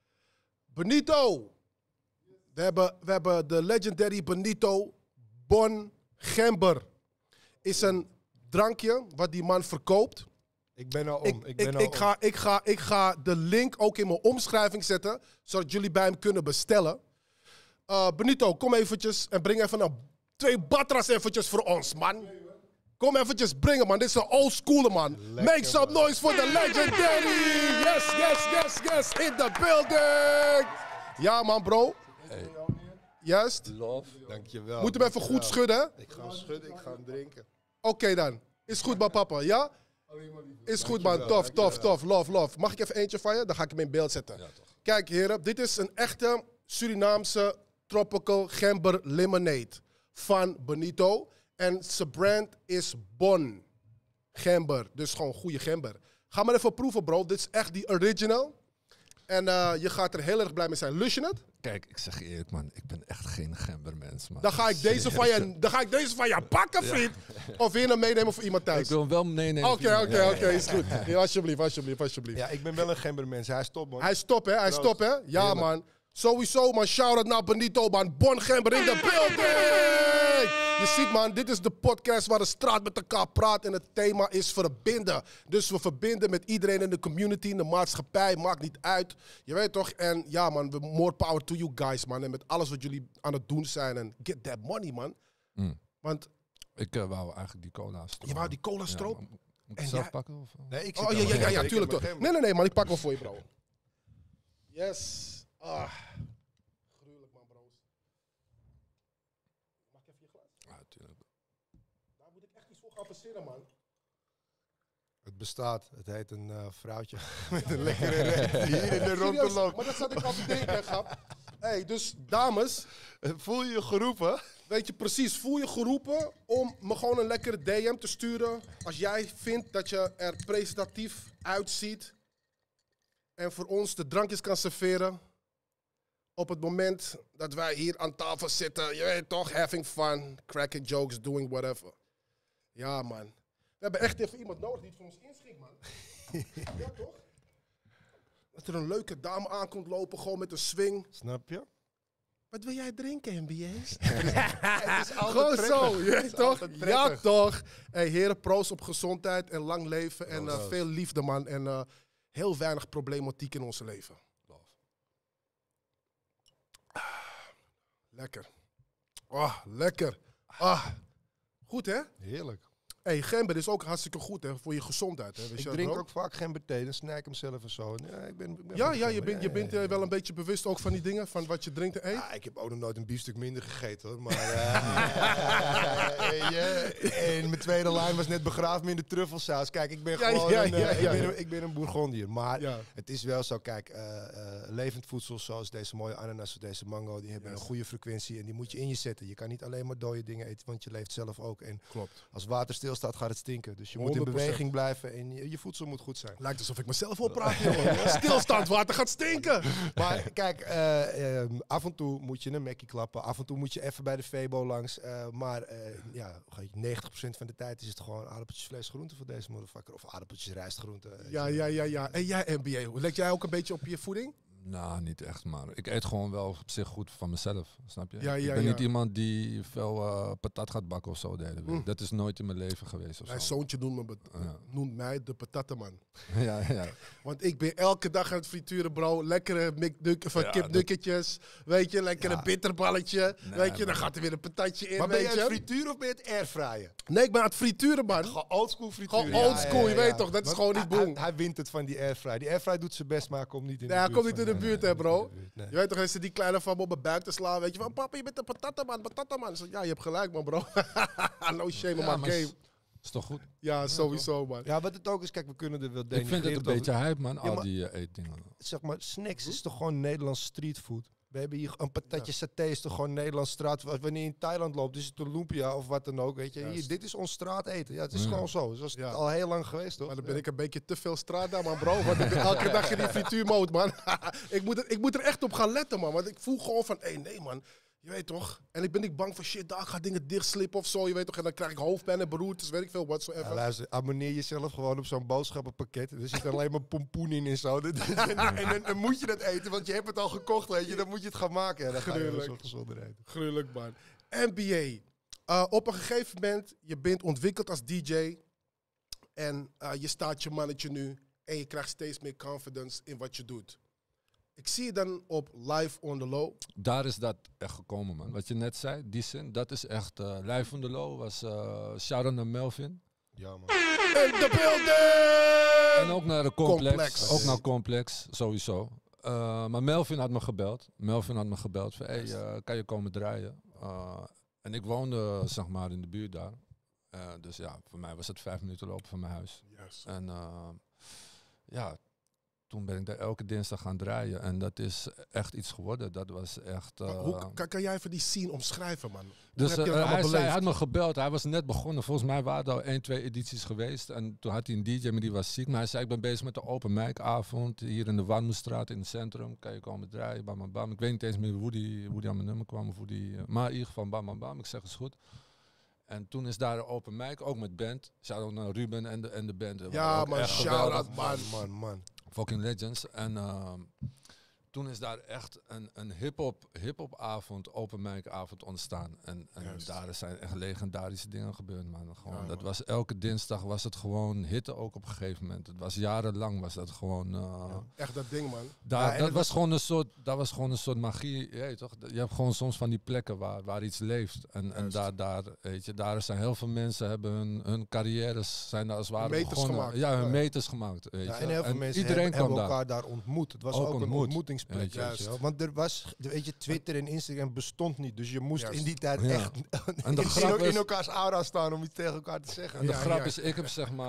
Benito. We hebben de legendary Benito Bon Gember. Is een drankje wat die man verkoopt. Ik ben al om. Ik ga de link ook in mijn omschrijving zetten, zodat jullie bij hem kunnen bestellen. Benito, kom eventjes en breng even 2 batras eventjes voor ons, man. Kom eventjes brengen, man. Dit is een old schooler, man. Lekker, make some noise for the legendary. Yes. In the building. Ja, man, bro. Hey. Juist. Love. Dankjewel. Moet hem even goed schudden, hè? Ik ga hem schudden, ik ga hem drinken. Oké dan. Is goed, man, papa. Ja? Is goed, man. Tof. Love. Mag ik even eentje van je? Dan ga ik hem in beeld zetten. Ja, kijk, heren. Dit is een echte Surinaamse tropical gember lemonade van Benito. En zijn brand is Bon Gember. Dus gewoon goede gember. Ga maar even proeven, bro. Dit is echt die original. En je gaat er heel erg blij mee zijn. Lust je het? Kijk, ik zeg je eerlijk, man. Ik ben echt geen gembermens, man. Dan ga ik deze van je pakken, vriend. Of wil je hem meenemen voor iemand thuis? Ik wil hem wel meenemen. Oké, is goed. Ja, alsjeblieft. Ja, ik ben wel een gembermens. Hij is top, man. Hij is top, hè? Ja, heerlijk. Man. Sowieso, man. Shout-out naar Benito, man. Bon Gember in de building! Je ziet, man, dit is de podcast waar de straat met elkaar praat en het thema is verbinden. Dus we verbinden met iedereen in de community, in de maatschappij, maakt niet uit. Je weet toch? En ja, man, more power to you guys, man. En met alles wat jullie aan het doen zijn en get that money, man. Want ik wou eigenlijk die cola stroop. Je wou die cola stroop? Ja, moet ik zelf pakken? Of? Nee, ik ja, tuurlijk. Nee, man, ik pak wel voor je, bro. Yes. Gruwelijk, man, bro. Mag ik even je glas? Ja, tuurlijk. Daar moet ik echt iets voor gaan versieren, man. Het bestaat. Het heet een vrouwtje met een lekkere reet hier in de rond te lopen. Maar dat zat ik al te denken, grap. Hey, dus dames, voel je je geroepen? Weet je precies, voel je geroepen om me gewoon een lekkere DM te sturen als jij vindt dat je er presentatief uitziet en voor ons de drankjes kan serveren op het moment dat wij hier aan tafel zitten. Je weet toch, having fun, cracking jokes, doing whatever. Ja, man. We hebben echt even iemand nodig die het voor ons inschikt, man. Ja, toch? Dat er een leuke dame aankomt lopen, gewoon met een swing. Snap je? Wat wil jij drinken, NBA's? Het is gewoon zo, je weet toch? Ja, toch? Hey, heren, proost op gezondheid en lang leven. En veel liefde, man. En heel weinig problematiek in ons leven. Lekker. Oh, lekker. Goed, hè? Heerlijk. Hey, gember is ook hartstikke goed, hè, voor je gezondheid. Hè? Ik drink ook vaak gember thee, dan snij ik hem zelf en zo. Ja, je bent wel een beetje bewust ook van die dingen, van wat je drinkt en eet? Ja, ik heb ook nog nooit een biefstuk minder gegeten, hoor. Maar en mijn tweede lijn was net begraven in de truffelsaus. Kijk, ik ben gewoon ik ben een Bourgondier. Maar het is wel zo, kijk, levend voedsel zoals deze mooie ananas of deze mango, die hebben een goede frequentie en die moet je in je zetten. Je kan niet alleen maar dode dingen eten, want je leeft zelf ook. En klopt. Als water stilstaat, gaat het stinken. Dus je moet in beweging blijven en je voedsel moet goed zijn. Lijkt alsof ik mezelf oppraat, joh. Stilstaand water gaat stinken. Maar kijk, af en toe moet je een Mackie klappen. Af en toe moet je even bij de Febo langs. Maar 90% van de tijd is het gewoon aardappeltjes, vlees, groenten voor deze motherfucker. Of aardappeltjes, rijst, groenten. Ja. En jij, NBA, let jij ook een beetje op je voeding? Nou, niet echt, maar ik eet gewoon wel op zich goed van mezelf, snap je? Ik ben niet iemand die veel patat gaat bakken of zo de hele week. Dat is nooit in mijn leven geweest. Of mijn zo. zoontje noemt mij de patattenman. Ja. Want ik ben elke dag aan het frituren, bro. Lekkere kipnuggetjes, weet je, lekkere bitterballetje. Nee, weet je, dan gaat er weer een patatje in, maar ben je aan het frituren of ben je het airfryen? Nee, ik ben aan het frituren, man. Gewoon oldschool frituren. Gewoon oldschool, je weet toch, dat is gewoon niet boem. Hij wint het van die airfryer. Die airfryer doet zijn best, maar komt niet in de buurt. Hij komt niet in de buurt, hè, bro. Nee. Je weet toch, is die kleine van op mijn buik te slaan, weet je, van papa, je bent een patattenman. Ja, je hebt gelijk, man, bro. No shame on my game. Is toch goed? Ja, sowieso, man. Ja, wat het ook is, kijk, we kunnen er wel denken. Ik vind het een beetje hype, man, al die eetdingen. Zeg maar, snacks is toch gewoon Nederlands streetfood? We hebben hier een patatje saté, is toch gewoon Nederlands straat. Wanneer je in Thailand loopt, is het een lumpia of wat dan ook, weet je. Hier, dit is ons straateten. Ja, het is gewoon zo. Zo is het al heel lang geweest, toch? Maar dan ben ik een beetje te veel straat daar, man, bro. Want ik ben elke dag in die frituurmode, man. ik moet er echt op gaan letten, man. Want ik voel gewoon van, nee, man. Je weet toch? En ik ben niet bang voor shit, daar gaat dingen dichtslippen of zo, je weet toch? En dan krijg ik hoofdpijn en beroertes, weet ik veel, whatsoever. Ja, luister, abonneer jezelf gewoon op zo'n boodschappenpakket. Er zit alleen maar pompoen in en zo. En dan moet je dat eten, want je hebt het al gekocht, weet je. Dan moet je het gaan maken. En dan ga je zo gezonder eten. Gruwelijk, man. NBA. Op een gegeven moment, je bent ontwikkeld als DJ. En je staat je mannetje nu. En je krijgt steeds meer confidence in wat je doet. Ik zie je dan op Live on the Low. Daar is dat echt gekomen, man. Wat je net zei, die zin, dat is echt... Live on the Low was shout-out naar Melvin. Ja, man. In the building! En ook naar de Complex. Ook naar Complex, sowieso. Maar Melvin had me gebeld. Van, kan je komen draaien? En ik woonde, zeg maar, in de buurt daar. Dus ja, voor mij was het 5 minuten lopen van mijn huis. Yes. En toen ben ik daar elke dinsdag gaan draaien. En dat is echt iets geworden. Dat was echt... Hoe kan jij even die scene omschrijven, man? Dus hij had me gebeld. Hij was net begonnen. Volgens mij waren er al 1, 2 edities geweest. En toen had hij een DJ, maar die was ziek. Maar hij zei, ik ben bezig met de open mic avond. Hier in de Warmoestraat in het centrum. Kan je komen draaien? Bam, bam, bam. Ik weet niet eens meer hoe die aan mijn nummer kwam. Of maar in ieder geval, bam, bam, bam. Ik zeg, is goed. En toen is daar een open mic, ook met band. Shout-out naar Ruben en de band. Ja, man. Shout-out, man. Fucking legends. En toen is daar echt een hip-hop avond, open mic avond ontstaan. En daar zijn echt legendarische dingen gebeurd, man. Gewoon, dat was elke dinsdag was het gewoon hitte ook op een gegeven moment. Het was jarenlang was dat gewoon... echt dat ding, man. Dat was gewoon een soort magie. Je, toch? Je hebt gewoon soms van die plekken waar iets leeft. En daar, weet je, daar zijn heel veel mensen hebben hun carrières zijn daar als het ware meters begonnen. gemaakt. Ja, hun meters gemaakt. Weet je. En heel veel mensen iedereen hebben elkaar daar ontmoet. Het was ook een ontmoetingsplek. Weet je. Want er was, weet je, Twitter en Instagram bestond niet. Dus je moest in die tijd echt en de grap in elkaars aura staan om iets tegen elkaar te zeggen. En de grap is, ik heb zeg maar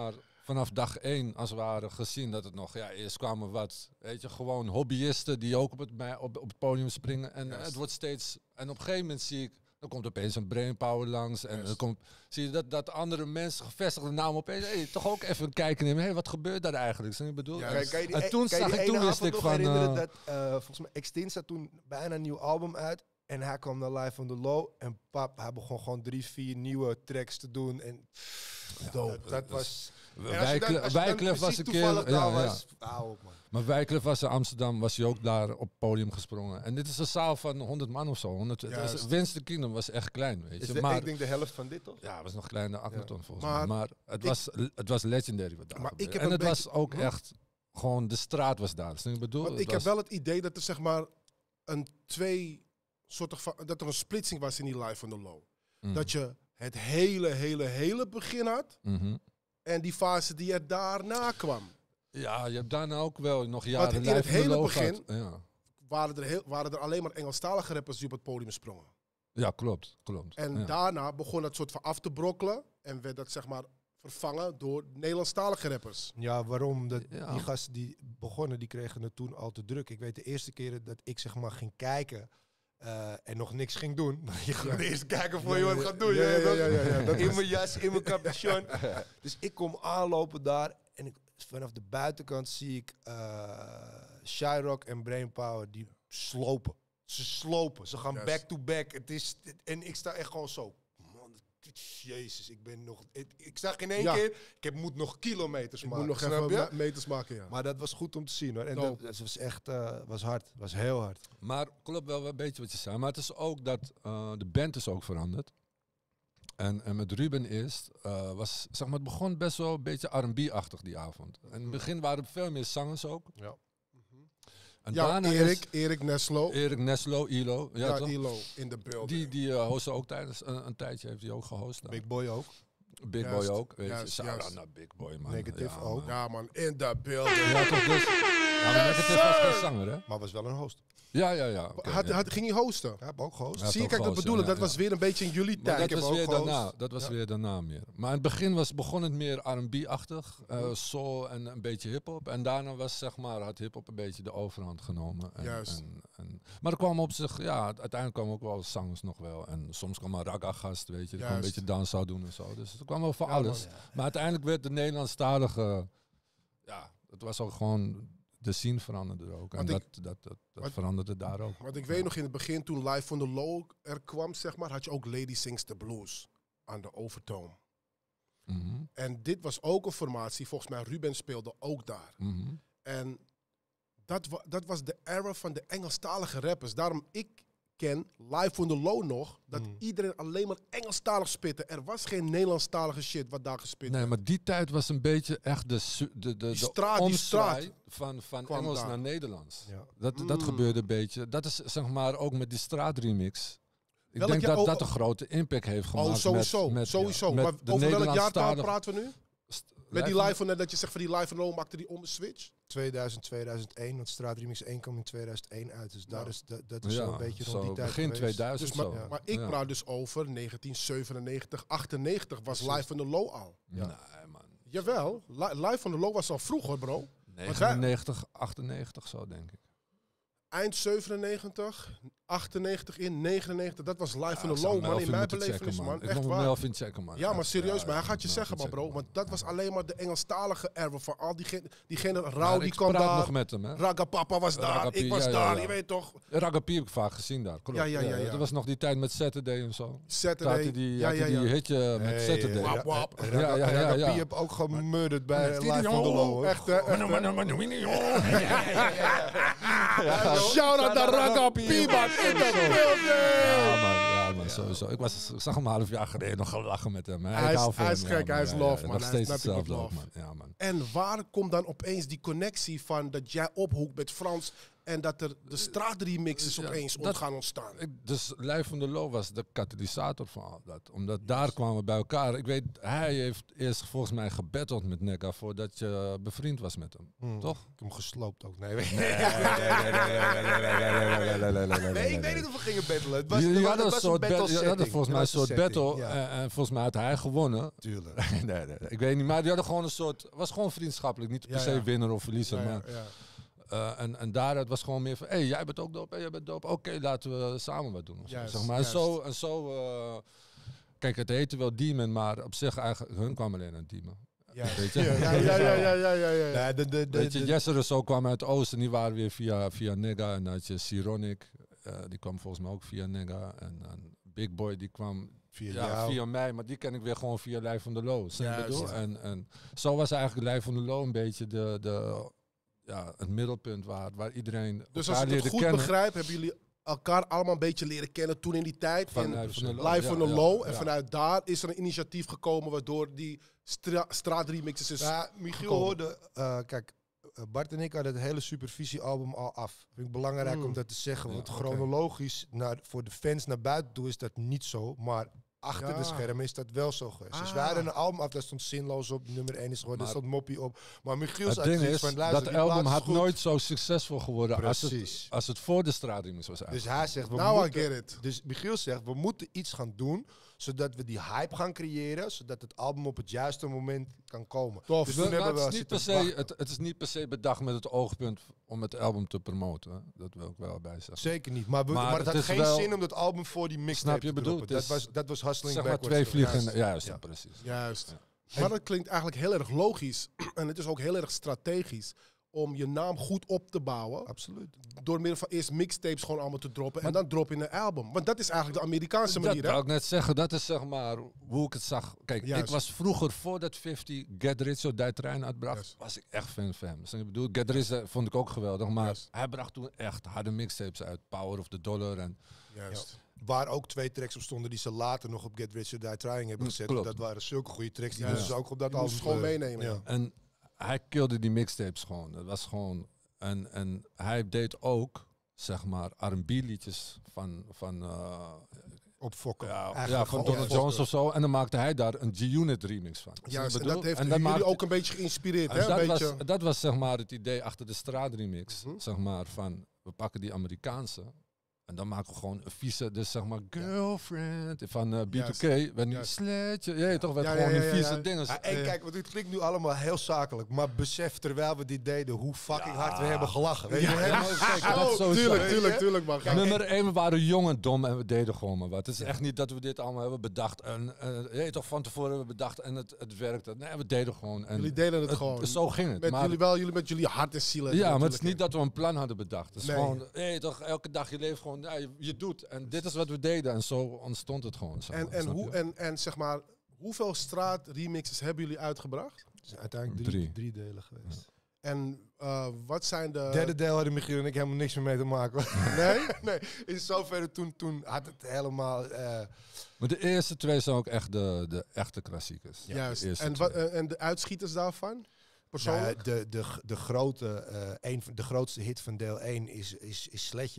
vanaf dag 1 als het ware gezien dat het nog... Ja, eerst kwamen wat, weet je, gewoon hobbyisten die ook op het podium springen. En het wordt steeds... En op een gegeven moment zie ik... Dan komt opeens een Brainpower langs. En dan zie je dat andere mensen, gevestigde namen, opeens toch ook even kijken nemen. Hé, wat gebeurt daar eigenlijk? Ik bedoel, en toen wist ik van... volgens mij Extinct toen bijna een nieuw album uit. En hij kwam naar Live on the Low. En hij begon gewoon 3-4 nieuwe tracks te doen. En dat was... Wyclef was een keer... Maar Wyclef was in Amsterdam, was hij ook daar op het podium gesprongen. En dit is een zaal van 100 man of zo. Winston Kingdom was echt klein, weet je. Maar ik denk de helft van dit, toch? Ja, het was nog kleiner, Akhenaton volgens mij. Maar het was legendary wat daar gebeurde. En het was ook echt... Gewoon, de straat was daar. Dus ik bedoel, ik heb wel het idee dat er zeg maar dat er een splitsing was in die Live on the Low. Dat je het hele begin had. En die fase die er daarna kwam. Ja, je hebt daarna ook wel nog jaren in het hele begin waren er alleen maar Engelstalige rappers die op het podium sprongen. Ja, klopt. En daarna begon het soort van af te brokkelen. En werd dat zeg maar vervangen door Nederlandstalige rappers. Ja, waarom? Die gasten die begonnen, die kregen het toen al te druk. Ik weet de eerste keer dat ik zeg maar ging kijken... en nog niks ging doen. Maar je gaat eerst kijken voor je wat gaat doen. In mijn jas, in mijn capuchon. Dus ik kom aanlopen daar. En vanaf de buitenkant zie ik Shyrock en Brainpower die slopen. Ze slopen. Ze gaan back-to-back. En ik sta echt gewoon zo. Man, jezus, ik zag in één keer... Ik moet nog kilometers maken. Ik moet nog even meters maken, ja. Maar dat was goed om te zien, hoor. En dat was echt... was hard. Was heel hard. Maar klopt wel een beetje wat je zei. Maar het is ook dat... de band is ook veranderd. En met Ruben eerst was... Zeg maar, het begon best wel een beetje R&B-achtig die avond. En in het begin waren er veel meer zangers ook. Ja. En Erik Neslo. Erik Neslo, ILO. Ja, ILO in de beeld. Die hostte ook tijdens een tijdje, heeft hij ook gehost. Big Boy ook. Big Boy ook. Shout-out naar Big Boy, man. Negative ook. Man. Ja, man, in de beeld. Ja, toch dus. Negative was geen zanger, hè? Maar was wel een host. Ja. Okay, ging hij hosten? Ja, heb ook gehost. Zie je, kijk, dat bedoelen. Dat was weer een beetje in jullie tijd. Dat was weer daarna meer. Maar in het begin begon het meer R&B-achtig. Soul en een beetje hiphop. En daarna had hiphop een beetje de overhand genomen. Maar er kwam op zich, uiteindelijk kwamen ook wel zangers nog wel. En soms kwam een ragga-gast, weet je. Die kwam een beetje dans zou doen en zo. Dus het kwam wel voor alles. Man, maar uiteindelijk werd de Nederlandstalige... het was ook gewoon... De scene veranderde ook. En dat veranderde daar ook. Want ik weet nog in het begin, toen Live on the Low er kwam, zeg maar, had je ook Lady Sings the Blues aan de overtoom. En dit was ook een formatie. Volgens mij, Ruben speelde ook daar. En dat was de era van de Engelstalige rappers. Daarom, ik ken Live on the Low nog, dat iedereen alleen maar Engelstalig spitte. Er was geen Nederlandstalige shit wat daar gespit werd. Nee, maar die tijd was een beetje echt de omzwaai van Engels naar Nederlands. Ja. Dat gebeurde een beetje. Dat is zeg maar ook met die straatremix. Ik denk dat dat een grote impact heeft gemaakt. Sowieso. Maar over welk jaartal praten we nu? Met die live van dat je zegt van die live van Low maakte die om de switch? 2000, 2001, want Straatremix 1 kwam in 2001 uit. Dus dat is zo een beetje rond die tijd begin geweest. 2000 dus maar ik praat dus over 1997, 98 was Live on the Low al. Ja. Nee, man. Jawel, Live on the Low was al vroeger, bro. 99, 98 zo, denk ik. Eind 97, 98 in 99, dat was Live on the Low, man. In mijn belevenis, man. Echt waar. Melvin checken, man. Ja, maar serieus, maar hij gaat je zeggen, man, bro. Want dat was alleen maar de Engelstalige era van al diegene. Rauw, die kwam daar. Nog met hem, hè? Ragga Papa was daar, ik was daar, je weet toch. Ragga heb ik vaak gezien daar, klopt. Ja. Dat was nog die tijd met Saturday en zo. Saturday. Had die hitje met Saturday. Ragga heb ook gemurderd bij Live on the Low. Echt, shout out naar Ragga Piba in de building! Ja, man, sowieso. Ik zag hem een half jaar geleden nog gelachen met hem. Hij is gek, hij is love, man. Nog steeds hetzelfde ook, man. Ja, man. En waar komt dan opeens die connectie van dat jij ophoekt met Frans En dat er de straatremixes opeens gaan ontstaan. Dus Live from the Low was de katalysator van al dat. Omdat daar kwamen we bij elkaar. Ik weet, hij heeft eerst volgens mij gebatteld met Nega voordat je bevriend was met hem. Toch? Ik heb hem gesloopt ook. Nee, Nee, ik weet niet of we gingen battelen. Het Jullie hadden volgens mij een soort battle. En volgens mij had hij gewonnen. Tuurlijk. Nee. Ik weet niet, maar die hadden gewoon een soort... was gewoon vriendschappelijk. Niet per se winnaar of verliezer, maar... En daaruit was gewoon meer van, hey, jij bent ook dope, jij bent dope. Oké, laten we samen wat doen. Juist, zeg maar. En zo kijk, het heette wel Demon, maar op zich eigenlijk, hun kwam alleen aan Demon. Weet je? Weet je, Jesser zo kwam uit het oosten, die waren weer via Nega. En dan had je Sironic, die kwam volgens mij ook via Nega. En Big Boy, die kwam via mij, maar die ken ik weer gewoon via Live from the Low. En zo was eigenlijk Live from the Low een beetje het middelpunt waar iedereen dus als ik het goed begrijp, hebben jullie elkaar allemaal een beetje leren kennen toen in die tijd. Van Live from the Low. En vanuit daar is er een initiatief gekomen waardoor die straatremixes is. Ja, Michiel hoorde, kijk, Bart en ik hadden het hele Supervisie-album al af. Vind ik belangrijk om dat te zeggen, want chronologisch voor de fans naar buiten toe is dat niet zo, maar achter de schermen is dat wel zo geweest. Dus wij hadden een album af, daar stond Zinloos op, nummer 1 is geworden, daar stond Moppie op. Maar Michiel het ding is, dat album had nooit zo succesvol geworden als het voor de straatremix was eigenlijk. Dus hij zegt, Dus Michiel zegt, we moeten iets gaan doen, zodat we die hype gaan creëren, zodat het album op het juiste moment kan komen. Dus het is niet per se bedacht met het oogpunt om het album te promoten. Hè? Dat wil ik wel bij zeggen. Zeker niet. Maar het had geen zin om dat album voor die mixtape te droppen. Dat was hustling zeg backwards. Maar 2 vliegen. Juist, precies. Juist. Ja. Maar dat klinkt eigenlijk heel erg logisch. En het is ook heel erg strategisch om je naam goed op te bouwen. Absoluut. Door middel van eerst mixtapes gewoon allemaal te droppen. En dan drop je een album. Want dat is eigenlijk de Amerikaanse manier. Dat wou ik net zeggen. Dat is zeg maar hoe ik het zag. Kijk, ik was vroeger, voordat 50 Get Rich or Die Trying uitbracht, was ik echt fan van hem. Dus ik bedoel, Get Rich vond ik ook geweldig. Maar hij bracht toen echt harde mixtapes uit. Power of the Dollar en... Waar ook 2 tracks op stonden die ze later nog op Get Rich or Die Trying hebben gezet. Dat waren zulke goede tracks. Die moesten ze ook op dat album gewoon meenemen. Ja. En hij killde die mixtapes gewoon. Dat was gewoon... En hij deed ook, zeg maar, R&B liedjes van opfokken. Van Donald Jones of zo. En dan maakte hij daar een G-Unit remix van. Juist, en dat heeft jullie ook een beetje geïnspireerd. Hè? Dat was zeg maar het idee achter de straatremix. Zeg maar van, we pakken die Amerikaanse. En dan maken we gewoon een vieze, dus zeg maar, girlfriend van B2K. Werd nu sletje, toch? Werd gewoon die vieze dingen. En kijk, want het klinkt nu allemaal heel zakelijk. Maar besef terwijl we dit deden, hoe fucking hard we hebben gelachen. Weet je? Tuurlijk, man. Nummer 1, we waren jong en dom en we deden gewoon maar wat. Het is echt niet dat we dit allemaal hebben bedacht. En toch van tevoren hebben we bedacht en het werkte. Nee, we deden gewoon. En jullie deden het gewoon. Zo ging het. Jullie met jullie hart en ziel. Ja, maar het is niet dat we een plan hadden bedacht. Het is gewoon, toch, elke dag je leeft gewoon. Ja, je doet. En dit is wat we deden. En zo ontstond het gewoon. En zeg maar, hoeveel straatremixes hebben jullie uitgebracht? Het zijn uiteindelijk 3 delen geweest. Ja. En wat zijn de... Derde deel hadden Michiel en ik helemaal niks meer mee te maken. Nee. In zoverre toen had het helemaal... Maar de eerste 2 zijn ook echt de echte klassiekers. Juist. En de uitschieters daarvan? Persoonlijk? De grootste hit van deel 1 is Sletje.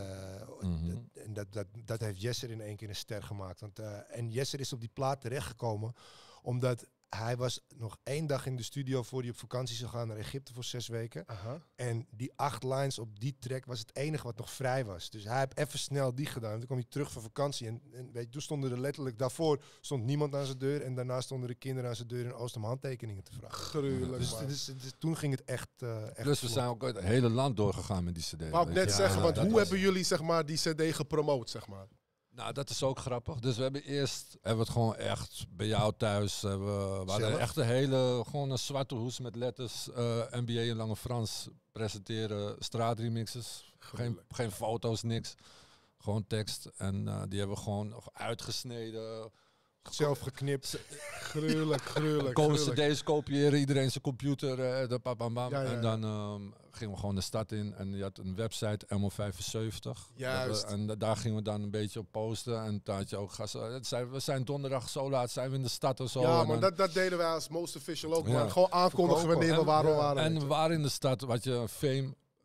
En dat heeft Jesser in 1 keer een ster gemaakt. En Jesser is op die plaat terechtgekomen omdat hij was nog 1 dag in de studio voor hij op vakantie zou gaan naar Egypte voor 6 weken. En die 8 lines op die track was het enige wat nog vrij was. Dus hij heeft even snel die gedaan. En toen kwam hij terug van vakantie. En weet je, toen stonden er letterlijk, daarvoor stond niemand aan zijn deur. En daarna stonden de kinderen aan zijn deur in Oost om handtekeningen te vragen. Gruwelijk. Dus toen ging het echt dus we zijn ook het hele land doorgegaan met die cd. Wou ik net zeggen, want hoe hebben jullie zeg maar, die cd gepromoot, zeg maar? Nou, dat is ook grappig. Dus we hebben het gewoon echt bij jou thuis. We hadden echt gewoon een zwarte hoes met letters. NBA en Lange Frans presenteren, straatremixes. Geen foto's, niks. Gewoon tekst. En die hebben we gewoon uitgesneden. Zelf geknipt. Gruwelijk. Komen cd's kopiëren, iedereen zijn computer. En dan gingen we gewoon de stad in. En je had een website, MO75. Juist. En daar gingen we dan een beetje op posten. En toen had je ook gasten. We zijn donderdag zo laat, zijn we in de stad of zo. Ja, maar dat deden wij als Most Official ook. Maar gewoon aankondigen wanneer we waren. En we waren in de stad, wat je Fame...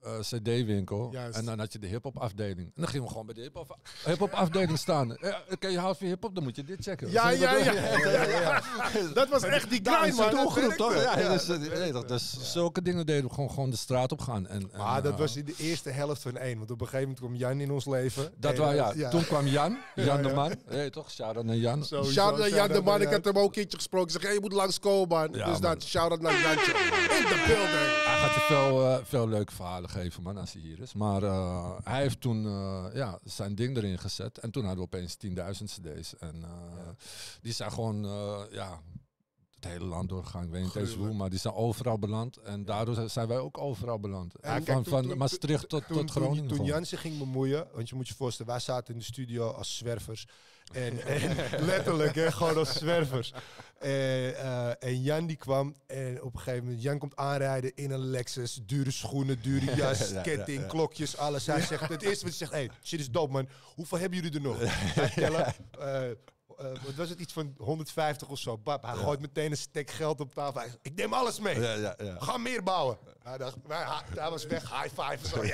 CD-winkel. Juist. En dan had je de hip-hop afdeling. En dan gingen we gewoon bij de hip-hop afdeling staan. Oké, je houdt van hip-hop, dan moet je dit checken. Ja. Dat was echt die grind, man. Doelgroep, toch? Dus zulke dingen deden we gewoon de straat op gaan. Maar dat was in de eerste helft van 1. Want op een gegeven moment kwam Jan in ons leven. Toen kwam Jan de Man. Toch? Shout-out naar Jan. Shout-out naar Jan de Man. Ik heb hem ook een keertje gesproken. Ik zeg, hey, je moet langskomen, man. Ja, dus man. dat, shout-out naar Jantje. In de building. Hij gaat je veel leuke verhalen geven, man, als hij hier is. Maar hij heeft toen zijn ding erin gezet. En toen hadden we opeens 10.000 cd's. En die zijn gewoon, het hele land doorgegaan. Ik weet niet eens hoe, maar die zijn overal beland. En daardoor zijn wij ook overal beland. Van Maastricht tot Groningen. Toen Jan zich ging bemoeien, want je moet je voorstellen, wij zaten in de studio als zwervers. En letterlijk, gewoon als zwervers. En Jan die kwam en op een gegeven moment, Jan komt aanrijden in een Lexus, dure schoenen, dure jas, ketting, klokjes, alles. Hij zegt, het eerste wat hij zegt, hey, shit is dope, man. Hoeveel hebben jullie er nog? Hij tellen, wat was het, iets van 150 of zo. Bab, hij gooit meteen een stek geld op tafel. Hij zegt, ik neem alles mee. Ga meer bouwen. Hij was weg, high five. Zo.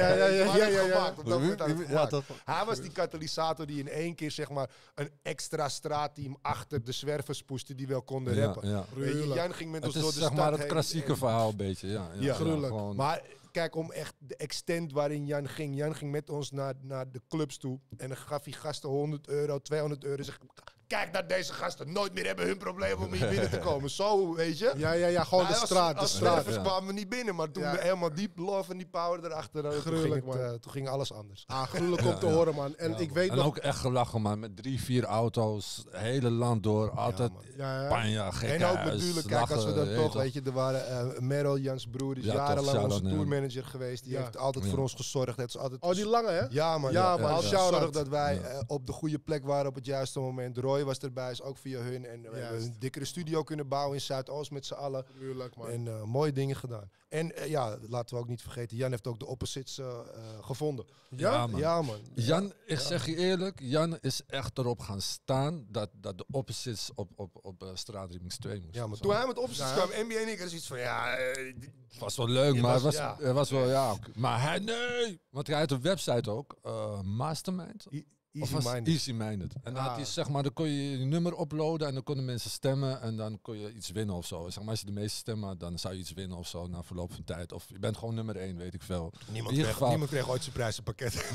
Hij was die katalysator die in één keer zeg maar een extra straatteam achter de zwervers poeste die wel konden rappen. Jan ging met ons door de stad. Het is zeg maar het klassieke verhaal een beetje. Gruwelijk. Maar kijk, om echt de extent waarin Jan ging met ons naar de clubs toe. En dan gaf hij gasten €100, €200. Zeg, kijk naar deze gasten, nooit meer hebben hun probleem om hier binnen te komen. Zo, weet je. Ja, gewoon de straat. Als zwervers kwamen we niet binnen, maar toen we helemaal die love en die power erachter, toen ging alles anders. Gruwelijk om te horen, man. En ik weet en nog... ook echt gelachen, man. Met 3-4 auto's, hele land door. Altijd panja, gekhuis, en ook natuurlijk, kijk, als we dan toch, weet je, er waren Merel, Jans broer, die is jarenlang onze tourmanager geweest. Die heeft altijd voor ons gezorgd. Het is altijd die lange, hè? Ja, man. Altijd gezorgd dat wij op de goede plek waren op het juiste moment. Roy was erbij, is ook via hun. En we hebben een dikkere studio kunnen bouwen in Zuidoost met z'n allen. Tuurlijk, man. En mooie dingen gedaan. En laten we ook niet vergeten, Jan heeft ook de opposites gevonden. Ja, man. Ja, man. Jan, ik zeg je eerlijk, Jan is echt erop gaan staan dat de opposites op Straatremix 2 moest. Ja, maar toen hij met opposites kwam, NBA en ik, is iets van, het was wel leuk, maar het was wel, maar nee, want hij had een website ook, Mastermind. Easy Minded. En dan had hij, zeg maar, dan kon je je nummer uploaden en dan konden mensen stemmen en dan kon je iets winnen of zo. Zeg maar, als je de meeste stemmen had, dan zou je iets winnen of zo na verloop van tijd. Of je bent gewoon nummer 1, weet ik veel. Niemand kreeg ooit zijn prijzenpakket.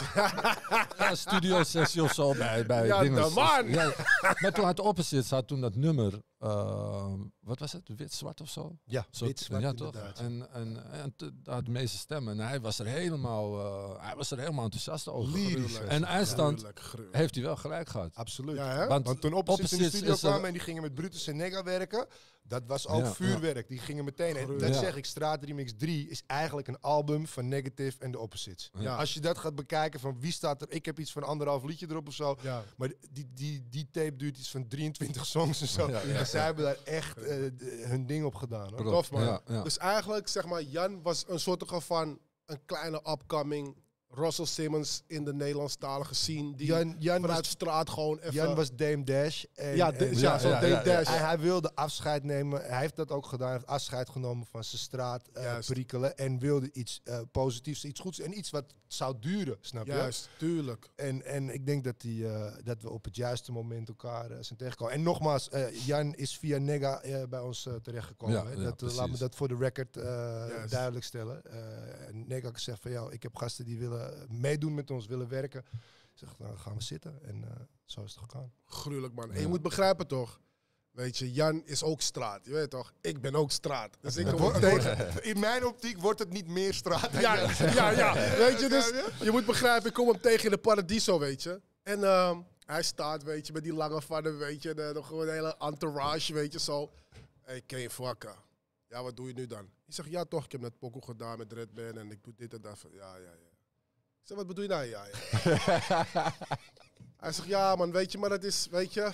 Een studio sessie of zo bij dingen. Maar toen had de Opposites toen dat nummer, wat was het? Wit-zwart of zo? Ja, wit-zwart. Ja, toch? En had de meeste stemmen. En hij was er helemaal enthousiast over. En eindstand heeft hij wel gelijk gehad. Absoluut. Ja, want toen Opposites in de studio kwamen en die gingen met Brutus en Nega werken, dat was ook vuurwerk. Die gingen meteen. En dat zeg ik, Straatremix 3 is eigenlijk een album van Negative en de Opposites. Ja. Als je dat gaat bekijken van wie staat er, ik heb iets van 1,5 liedje erop of zo. Ja. Maar die tape duurt iets van 23 songs en zo. En zij hebben daar echt hun ding op gedaan. Hoor. Tof, man. Ja. Dus eigenlijk, zeg maar, Jan was een soort van een kleine upcoming Russell Simmons in de Nederlandstalige scene. Die Jan vanuit de straat gewoon even... Jan was Dame Dash. Dame Dash. Hij wilde afscheid nemen. Hij heeft dat ook gedaan. Hij heeft afscheid genomen van zijn straat perikelen. En wilde iets positiefs, iets goeds. En iets wat zou duren, snap je? Juist, tuurlijk. En ik denk dat we op het juiste moment elkaar zijn tegengekomen. En nogmaals, Jan is via Nega bij ons terechtgekomen. Laat me dat voor de record duidelijk stellen. Nega zegt van, ik heb gasten die willen meedoen met ons, willen werken. Ik zeg, dan gaan we zitten. En zo is het gegaan. Gruwelijk, man. En je moet begrijpen toch, weet je, Jan is ook straat. Je weet toch, ik ben ook straat. Dus in mijn optiek wordt het niet meer straat. Ja. Weet je, dus je moet begrijpen, ik kom hem tegen in de Paradiso, weet je. En hij staat, weet je, met die lange vader, weet je, nog gewoon een hele entourage, weet je, zo. Hey, ken je Fwaka? Ja, wat doe je nu dan? Ik zeg, ja toch, ik heb net pokoe gedaan met Redman en ik doe dit en dat. Ja. Ik zeg, wat bedoel je nou? Ja. Hij zegt, ja man, weet je, maar dat is, weet je,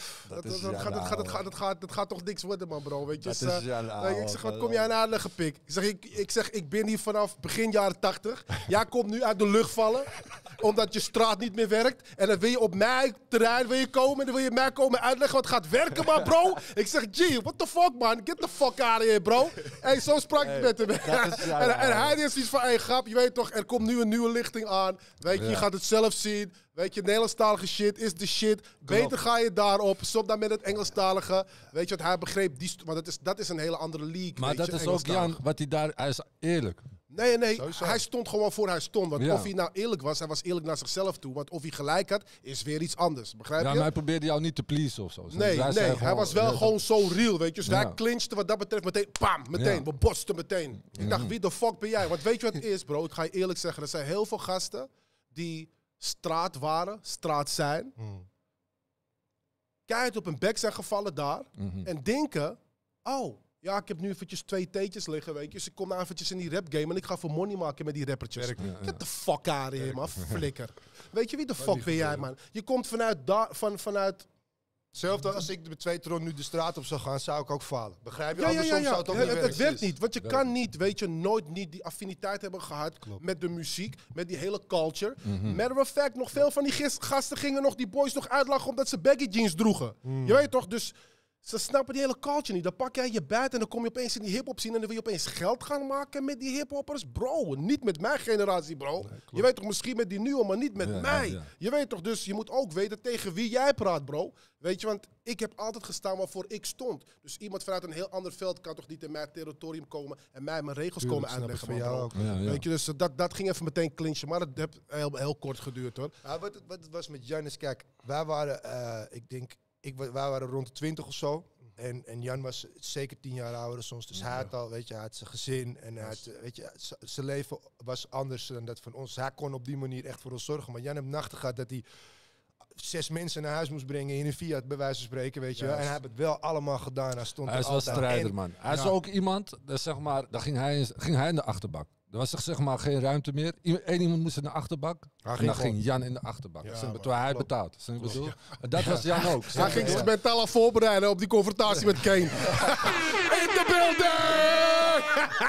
dat gaat toch niks worden man bro, weet je. Ik zeg, wat kom jij aan uitleggen pik? Ik zeg, ik ben hier vanaf begin jaren 80. Jij komt nu uit de lucht vallen, omdat je straat niet meer werkt. En dan wil je op mijn terrein komen en dan wil je mij komen uitleggen wat gaat werken man bro. Ik zeg, gee, what the fuck man, get the fuck out of here bro. Hey, zo sprak ik met hem. En hij is iets van, hey grap, je weet toch, er komt nu een nieuwe lichting aan. Weet je, je gaat het zelf zien. Weet je, Nederlandstalige shit is de shit. Klopt. Beter ga je daarop. Stop dan met het Engelstalige. Weet je wat, hij begreep, want dat is een hele andere league. Maar dat is ook Jan, wat hij is eerlijk. Nee, hij stond gewoon voor hij stond. Want of hij nou eerlijk was, hij was eerlijk naar zichzelf toe. Want of hij gelijk had, is weer iets anders. Begrijp je? Ja, maar hij probeerde jou niet te pleasen of zo. Nee, hij was wel gewoon zo real, weet je. Dus hij clinchte wat dat betreft meteen, meteen. We bosten meteen. Ik dacht, wie de fuck ben jij? Want weet je wat het is, bro? Ik ga je eerlijk zeggen, er zijn heel veel gasten die straat waren, straat zijn. Keihard op een bek zijn gevallen daar. En denken, oh, ja, ik heb nu eventjes 2 theetjes liggen, weet je. Dus ik kom nou eventjes in die rap game en ik ga voor money maken met die rappertjes. Get the fuck out of here, man. Flikker. Weet je wie de fuck ben jij, man? Je komt vanuit... Hetzelfde als ik met 2 tron nu de straat op zou gaan, zou ik ook falen. Begrijp je? Ja. Zou het ook niet werken. Het werkt niet, want je kan niet, weet je, nooit niet die affiniteit hebben gehad met de muziek, met die hele culture. Matter of fact, nog veel van die gasten gingen nog die boys nog uitlachen omdat ze baggy jeans droegen. Je weet toch, dus ze snappen die hele culture niet. Dan pak jij je buiten en dan kom je opeens in die hip-hop zien en dan wil je opeens geld gaan maken met die hip-hoppers. Bro, niet met mijn generatie, bro. Nee, je weet toch, misschien met die nieuwe, maar niet met mij. Ja. Je weet toch, dus je moet ook weten tegen wie jij praat, bro. Weet je, want ik heb altijd gestaan waarvoor ik stond. Dus iemand vanuit een heel ander veld kan toch niet in mijn territorium komen en mij mijn regels komen uitleggen, van jou. Weet je, dus dat ging even meteen clinchen, maar dat heeft heel kort geduurd, hoor. Ja, wat het was met Jannes, kijk, wij waren, wij waren rond de 20 of zo. En Jan was zeker 10 jaar ouder dan ons. Dus hij had al, weet je, hij had zijn gezin. En hij had, weet je, zijn leven was anders dan dat van ons. Hij kon op die manier echt voor ons zorgen. Maar Jan heeft nachten gehad dat hij 6 mensen naar huis moest brengen in een Fiat, bij wijze van spreken, weet je. En hij heeft het wel allemaal gedaan. Hij is wel strijder, man. Hij is ook iemand, zeg maar, dan ging hij in de achterbak. Er was zeg maar geen ruimte meer. Eén iemand moest in de achterbak. En dan ging Jan in de achterbak. Terwijl hij betaalt. Dat was Jan ook. Hij ging zich mentaal al voorbereiden op die confrontatie met Kane. In the building!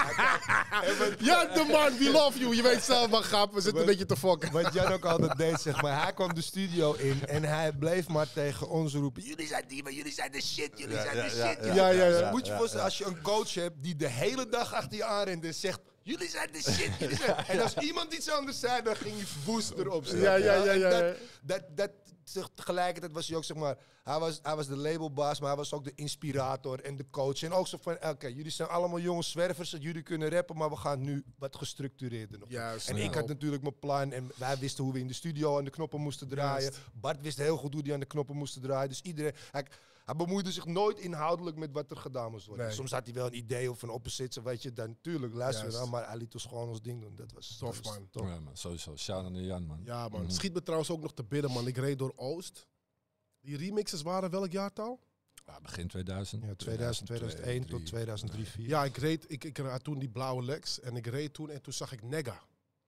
Jan de man, we love you. Je weet zelf maar grap, we zitten een beetje te fokken. Wat Jan ook altijd deed, zeg maar. Hij kwam de studio in en hij bleef maar tegen ons roepen. Jullie zijn die, maar jullie zijn de shit. Jullie zijn de shit. Ja. Moet je voorstellen, als je een coach hebt die de hele dag achter je aanrent en zegt... Jullie zijn de shit. En als iemand iets anders zei, dan ging hij woest erop zetten. Dat tegelijkertijd was hij ook, zeg maar... Hij was de labelbaas, maar hij was ook de inspirator en de coach. En ook zo van, oké, jullie zijn allemaal jonge zwervers. Jullie kunnen rappen, maar we gaan nu wat gestructureerder nog. En ik had natuurlijk mijn plan. En wij wisten hoe we in de studio aan de knoppen moesten draaien. Juist. Bart wist heel goed hoe hij aan de knoppen moest draaien. Dus iedereen... Hij bemoeide zich nooit inhoudelijk met wat er gedaan moest worden. Nee. Soms had hij wel een idee of een opposite, weet je. Dan natuurlijk luisteren we dan, maar hij liet ons gewoon ons ding doen. Dat was tof, man. Tof. Ja, man. Sowieso. Shout aan Jan, man. Ja, man. Schiet me trouwens ook nog te bidden, man. Ik reed door Oost. Die remixes waren welk jaartal? Ja, begin 2000. Ja, 2001 tot 2003, 2004. Ja, ik had toen die blauwe Lex en ik reed toen en toen zag ik Nega.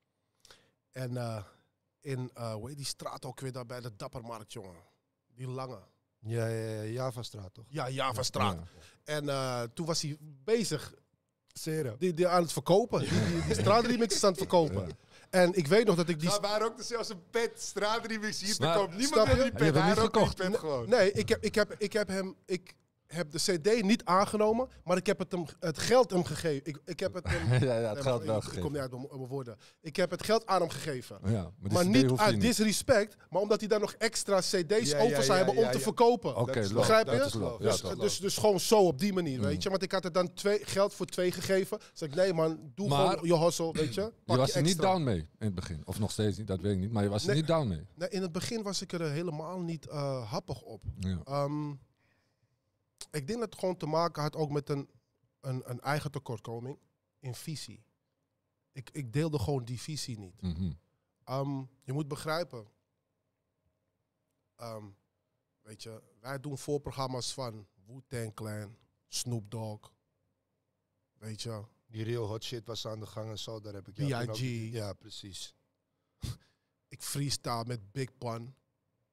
En hoe heet die straat ook weer daar bij de Dappermarkt, jongen? Die lange. Ja, Javastraat toch? Ja, Javastraat. Ja. En toen was hij bezig Zero. Die aan het verkopen. Die straatremixes aan het verkopen. Ja. En ik weet nog dat ik die... Maar waren ook zelfs een pet straatremix hier te koop. Niemand wil die pet. Hij heeft ook die pet gewoon. Nee, ik heb de CD niet aangenomen, maar ik heb het geld hem gegeven. Ik heb het hem... het geld wel gegeven. Ik kom niet uit mijn woorden. Ik heb het geld aan hem gegeven. Ja, maar niet uit disrespect, maar omdat hij daar nog extra CD's over zou hebben om te verkopen. Oké, begrijp je? Dus gewoon zo op die manier, weet je. Want ik had er dan geld voor 2 gegeven. Dus ik nee man, doe gewoon je hustle, weet je. Je was er niet down mee in het begin. Of nog steeds niet, dat weet ik niet. Maar je was er niet down mee. Nee, in het begin was ik er helemaal niet happig op. Ja. Ik denk dat het gewoon te maken had ook met een eigen tekortkoming in visie. Ik deelde gewoon die visie niet. Je moet begrijpen. Weet je, wij doen voorprogramma's van Wu-Tang Clan, Snoop Dogg. Weet je. Die real hot shit was aan de gang en zo. Daar heb ik B.I.G. Ja, precies. Ik freestyle met Big Pun.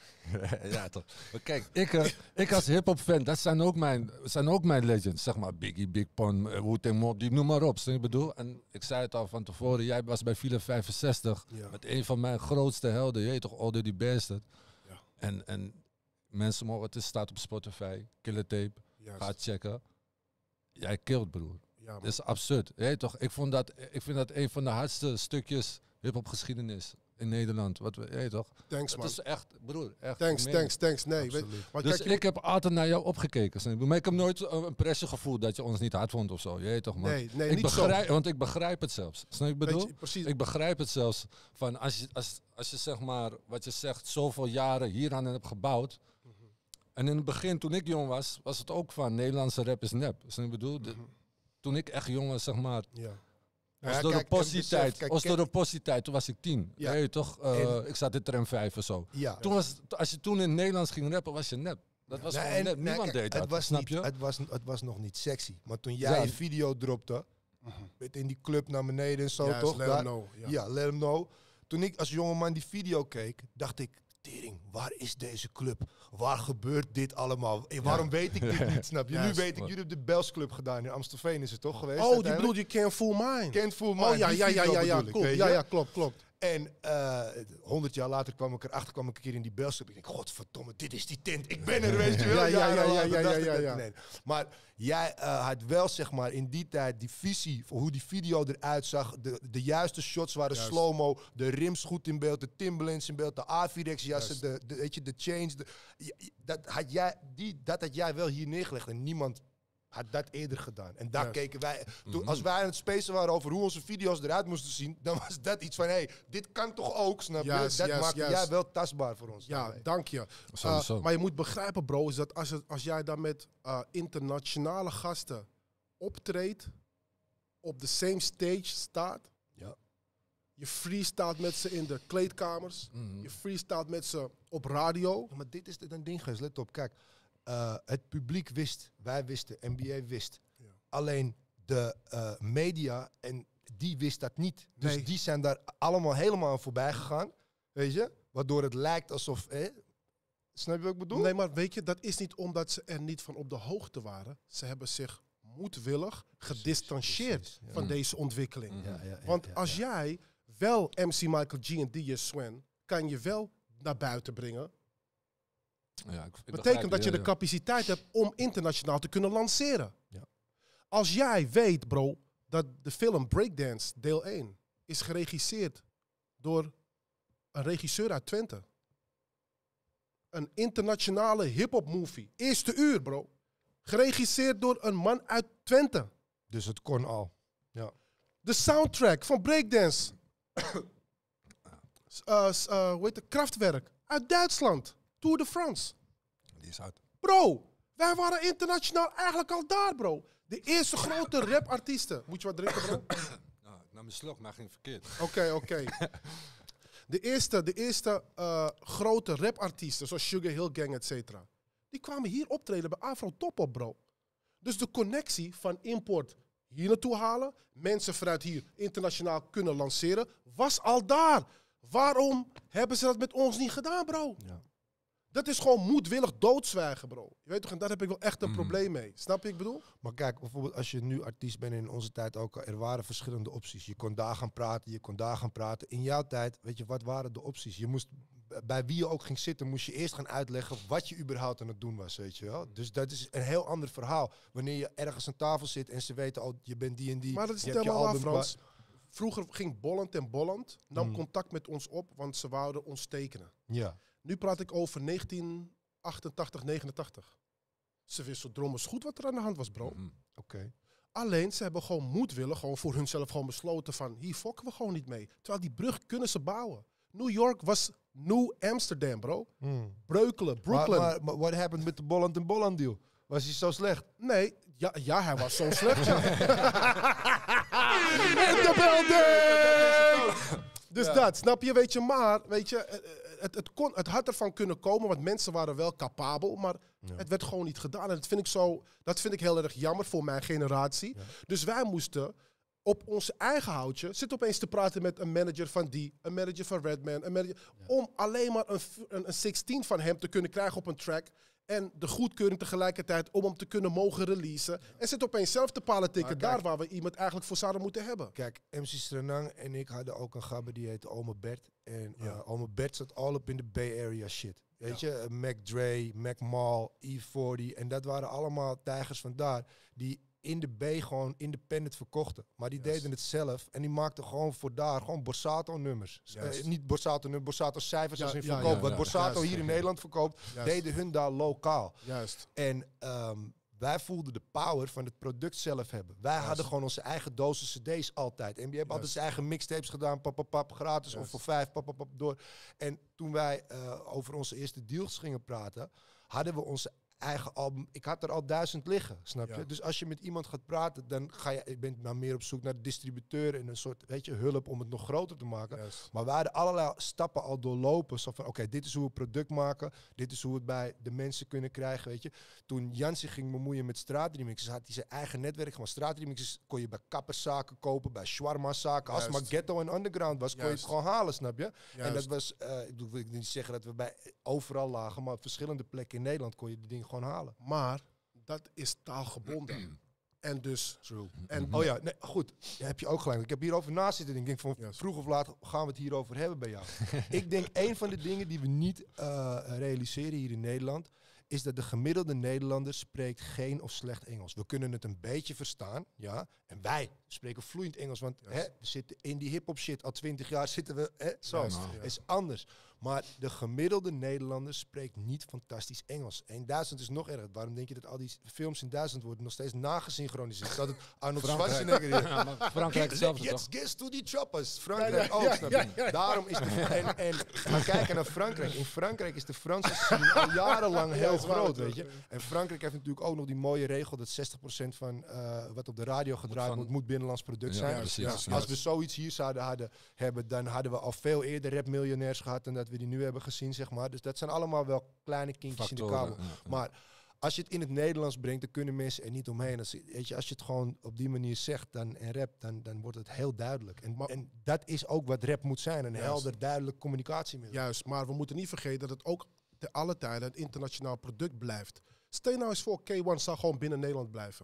Ja, toch. Maar kijk, ik als hip-hop fan, dat zijn ook mijn legends. Zeg maar Biggie, Big Pun, Wu-Tang Mob, die noem maar op. Snap je wat ik bedoel? En ik zei het al van tevoren, jij was bij File 65 met een van mijn grootste helden. Je weet toch, Oldie die Bastard. Ja. En mensen mogen, het staat op Spotify, Killer Tape. Ga checken. Jij killt, broer. Ja, dat is absurd. Je weet toch? Ik vind dat een van de hardste stukjes hip-hop geschiedenis in Nederland. Wat we, weet toch? Thanks, man. Dat is echt, broer. Echt thanks. Nee, maar dus kijk, ik heb altijd naar jou opgekeken. Maar ik heb nooit een pressie gevoeld dat je ons niet hard vond of zo. Je weet toch, man? Nee, ik niet zo. Want ik begrijp het zelfs. Snap je, bedoel? Precies. Ik begrijp het zelfs. Van als je zeg maar, wat je zegt, zoveel jaren hieraan hebt gebouwd. En in het begin, toen ik jong was, was het ook van Nederlandse rap is nep. Snap je, bedoel? Toen ik echt jong was, zeg maar. Ja. Door de postietijd, toen was ik 10. Ja. Hey, toch? Ik zat in tram 5 of zo. Ja. Als je toen in het Nederlands ging rappen, was je nep. Dat was gewoon nep. Niemand deed dat, snap je? Het was nog niet sexy. Maar toen jij een video dropte, in die club naar beneden en zo, toch? Let him know. Ja, let him know. Toen ik als jongeman die video keek, dacht ik, tering, waar is deze club? Waar gebeurt dit allemaal? Waarom weet ik dit niet, snap je? Nu weet ik, jullie hebben de Bels Club gedaan in Amstelveen is het toch geweest? Oh, die bedoel je Can't Fool Mine? Can't Fool Mine. Oh ja, klopt. Ja, klopt. En 100 jaar later kwam ik een keer in die Bels Club. Ik denk, godverdomme, dit is die tent. Ik ben er, weet je wel. Ja. Nee. Maar jij had wel, zeg maar, in die tijd die visie voor hoe die video eruit zag. De juiste shots waren slow-mo, de rims goed in beeld, de Timberlands in beeld, de Avirex jassen, de chains. Dat had jij wel hier neergelegd en niemand had dat eerder gedaan. En daar keken wij. Als wij aan het spacen waren over hoe onze video's eruit moesten zien, dan was dat iets van, dit kan toch ook, snap je? Dat maakte jij wel tastbaar voor ons. Ja, dank je. Maar je moet begrijpen, bro, is dat als jij dan met internationale gasten optreedt, op de same stage staat, je freestylt met ze in de kleedkamers, je freestylt met ze op radio. Maar dit is een ding, guys, let op, kijk. Het publiek wist, wij wisten, NBA wist. Ja. Alleen de media, en die wist dat niet. Dus die zijn daar allemaal helemaal voorbij gegaan. Weet je? Waardoor het lijkt alsof... Snap je wat ik bedoel? Nee, maar weet je, dat is niet omdat ze er niet van op de hoogte waren. Ze hebben zich moedwillig gedistanceerd van deze ontwikkeling. Want als jij wel MC Michael G en DJ Swen, kan je wel naar buiten brengen. Ja, betekent dat je de capaciteit hebt om internationaal te kunnen lanceren. Ja. Als jij weet, bro, dat de film Breakdance deel 1 is geregisseerd door een regisseur uit Twente. Een internationale hip-hop movie. Eerste uur, bro. Geregisseerd door een man uit Twente. Dus het kon al. Ja. De soundtrack van Breakdance. Hoe heet het? Kraftwerk. Uit Duitsland. Tour de France. Die is uit. Bro, wij waren internationaal eigenlijk al daar, bro. De eerste grote rapartiesten. Moet je wat drinken, bro? Nou, naar mijn slok, maar ging verkeerd. Oké. De eerste grote rapartiesten, zoals Sugar Hill Gang, et cetera, die kwamen hier optreden bij Afro Top Op, bro. Dus de connectie van import hier naartoe halen, mensen vanuit hier internationaal kunnen lanceren, was al daar. Waarom hebben ze dat met ons niet gedaan, bro? Ja. Dat is gewoon moedwillig doodzwijgen, bro. Je weet toch, en daar heb ik wel echt een probleem mee. Snap je wat ik bedoel? Maar kijk, bijvoorbeeld als je nu artiest bent in onze tijd ook, er waren verschillende opties. Je kon daar gaan praten, je kon daar gaan praten. In jouw tijd, weet je, wat waren de opties? Je moest, bij wie je ook ging zitten, moest je eerst gaan uitleggen wat je überhaupt aan het doen was, weet je wel. Dus dat is een heel ander verhaal. Wanneer je ergens aan tafel zit en ze weten, oh, je bent die en die. Maar dat is helemaal waar, Frans. Vroeger ging Bolland en Bolland, nam contact met ons op, want ze wouden ons tekenen. Ja. Nu praat ik over 1988, 89. Ze wisten drommels goed wat er aan de hand was, bro. Oké. Alleen, ze hebben gewoon moedwillig, gewoon voor hunzelf gewoon besloten van, hier fokken we gewoon niet mee. Terwijl die brug kunnen ze bouwen. New York was New Amsterdam, bro. Breukelen, Brooklyn. Maar what happened met de Bolland en Bolland deal? Was hij zo slecht? Nee, ja, hij was zo slecht, ja. In de building! Dus dat, snap je, weet je, maar, weet je, het had ervan kunnen komen, want mensen waren wel capabel, maar het werd gewoon niet gedaan. En dat vind ik heel erg jammer voor mijn generatie. Ja. Dus wij moesten op onze eigen houtje zit opeens te praten met een manager van die, een manager van Redman, een manager, om alleen maar een 16 van hem te kunnen krijgen op een track en de goedkeuring tegelijkertijd om hem te kunnen mogen releasen. En zit opeens zelf te politikken daar waar we iemand eigenlijk voor zouden moeten hebben. Kijk, MC Stranang en ik hadden ook een gabber die heette Ome Bert. En Ome Bert zat all up in de Bay Area shit. Weet je, Mac Dre, Mac Mall, E40. En dat waren allemaal tijgers van daar die in de B gewoon independent verkochten. Maar die deden het zelf en die maakten gewoon voor daar gewoon Borsato-nummers. Niet Borsato-nummers, Borsato-cijfers als in verkoop. Wat Borsato hier in Nederland verkoopt, deden hun daar lokaal. Juist. En wij voelden de power van het product zelf hebben. Wij hadden gewoon onze eigen dozen cd's altijd. En die hebben altijd zijn eigen mixtapes gedaan, pap, gratis of voor 5, pap, door. En toen wij over onze eerste deals gingen praten, hadden we onze eigen album. Ik had er al 1000 liggen, snap je? Dus als je met iemand gaat praten, dan ga je, ik ben nou meer op zoek naar de distributeur en een soort, weet je, hulp om het nog groter te maken. Maar we hadden allerlei stappen al doorlopen. Zo van, oké, dit is hoe we product maken. Dit is hoe we het bij de mensen kunnen krijgen, weet je. Toen Jan zich ging bemoeien met straatremixes, had hij zijn eigen netwerk. Maar straatremixes kon je bij kapperszaken kopen, bij shawarma-zaken. Als het maar ghetto en underground was, kon je het gewoon halen, snap je? En dat was, ik wil niet zeggen dat we bij overal lagen, maar op verschillende plekken in Nederland kon je die dingen gewoon halen. Maar dat is taalgebonden. En dus... En, oh ja, nee, goed. Daar heb je ook gelijk. Ik heb hierover na zitten. Ik denk van vroeg of laat gaan we het hierover hebben bij jou. Ik denk een van de dingen die we niet realiseren hier in Nederland is dat de gemiddelde Nederlander spreekt geen of slecht Engels. We kunnen het een beetje verstaan, ja. En wij spreken vloeiend Engels, want we zitten in die hip-hop shit al 20 jaar zitten we, zo. Is anders. Maar de gemiddelde Nederlander spreekt niet fantastisch Engels. En in Duitsland is nog erger. Waarom denk je dat al die films in Duitsland worden nog steeds nagesynchroniseerd? Dat het Arnold Schwarzenegger hier. Frankrijk zelf toch? Yes to the choppers. Frankrijk ook, snap je? Daarom is en ga kijken naar Frankrijk. In Frankrijk is de Franse scene al jarenlang heel groot, weet je. En Frankrijk heeft natuurlijk ook nog die mooie regel dat 60% van wat op de radio gedraaid moet binnenlands product zijn. Als we zoiets hier zouden hebben, dan hadden we al veel eerder rapmiljonairs gehad dan dat we die nu hebben gezien, zeg maar. Dus dat zijn allemaal wel kleine kinkjes in de kabel. Maar als je het in het Nederlands brengt, dan kunnen mensen er niet omheen. Als je het gewoon op die manier zegt en rapt, dan wordt het heel duidelijk. En dat is ook wat rap moet zijn. Een helder, duidelijk communicatiemiddel. Juist, maar we moeten niet vergeten dat het ook te alle tijden een internationaal product blijft. Stel nou eens voor, K1 zou gewoon binnen Nederland blijven.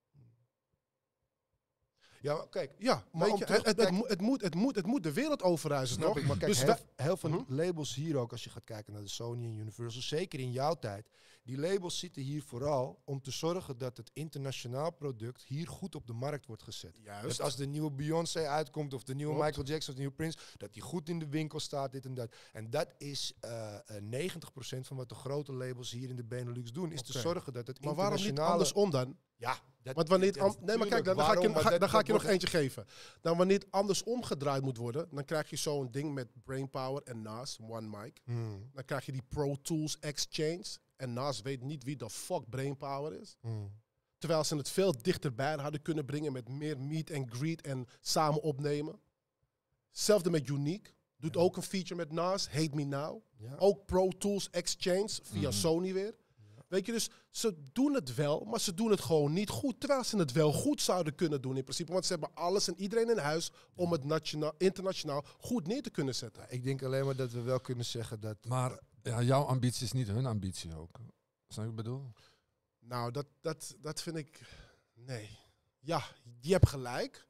Ja, kijk. Ja, maar het moet de wereld overreizen, toch? Maar kijk, dus heel veel labels hier ook, als je gaat kijken naar de Sony en Universal, zeker in jouw tijd, die labels zitten hier vooral om te zorgen dat het internationaal product hier goed op de markt wordt gezet. Juist. Dus als de nieuwe Beyoncé uitkomt of de nieuwe Michael Jackson of de nieuwe Prince, dat die goed in de winkel staat, dit en dat. En dat is 90% van wat de grote labels hier in de Benelux doen, is te zorgen dat het internationale... Maar waarom niet andersom dan? Ja, want wanneer nee, maar kijk, dan ga ik je nog eentje geven. Dan wanneer het anders omgedraaid moet worden, dan krijg je zo'n ding met Brainpower en Nas, One Mic. Dan krijg je die Pro Tools Exchange. En Nas weet niet wie de fuck Brainpower is. Terwijl ze het veel dichterbij hadden kunnen brengen met meer meet and greet en samen opnemen. Hetzelfde met Unique. Doet ook een feature met Nas, Hate Me Now. Ja. Ook Pro Tools Exchange via Sony weer. Weet je, dus ze doen het wel, maar ze doen het gewoon niet goed. Terwijl ze het wel goed zouden kunnen doen in principe. Want ze hebben alles en iedereen in huis om het internationaal goed neer te kunnen zetten. Ja, ik denk alleen maar dat we wel kunnen zeggen dat... Maar jouw ambitie is niet hun ambitie ook. Snap je wat ik bedoel? Nou, dat vind ik... Nee. Ja, je hebt gelijk.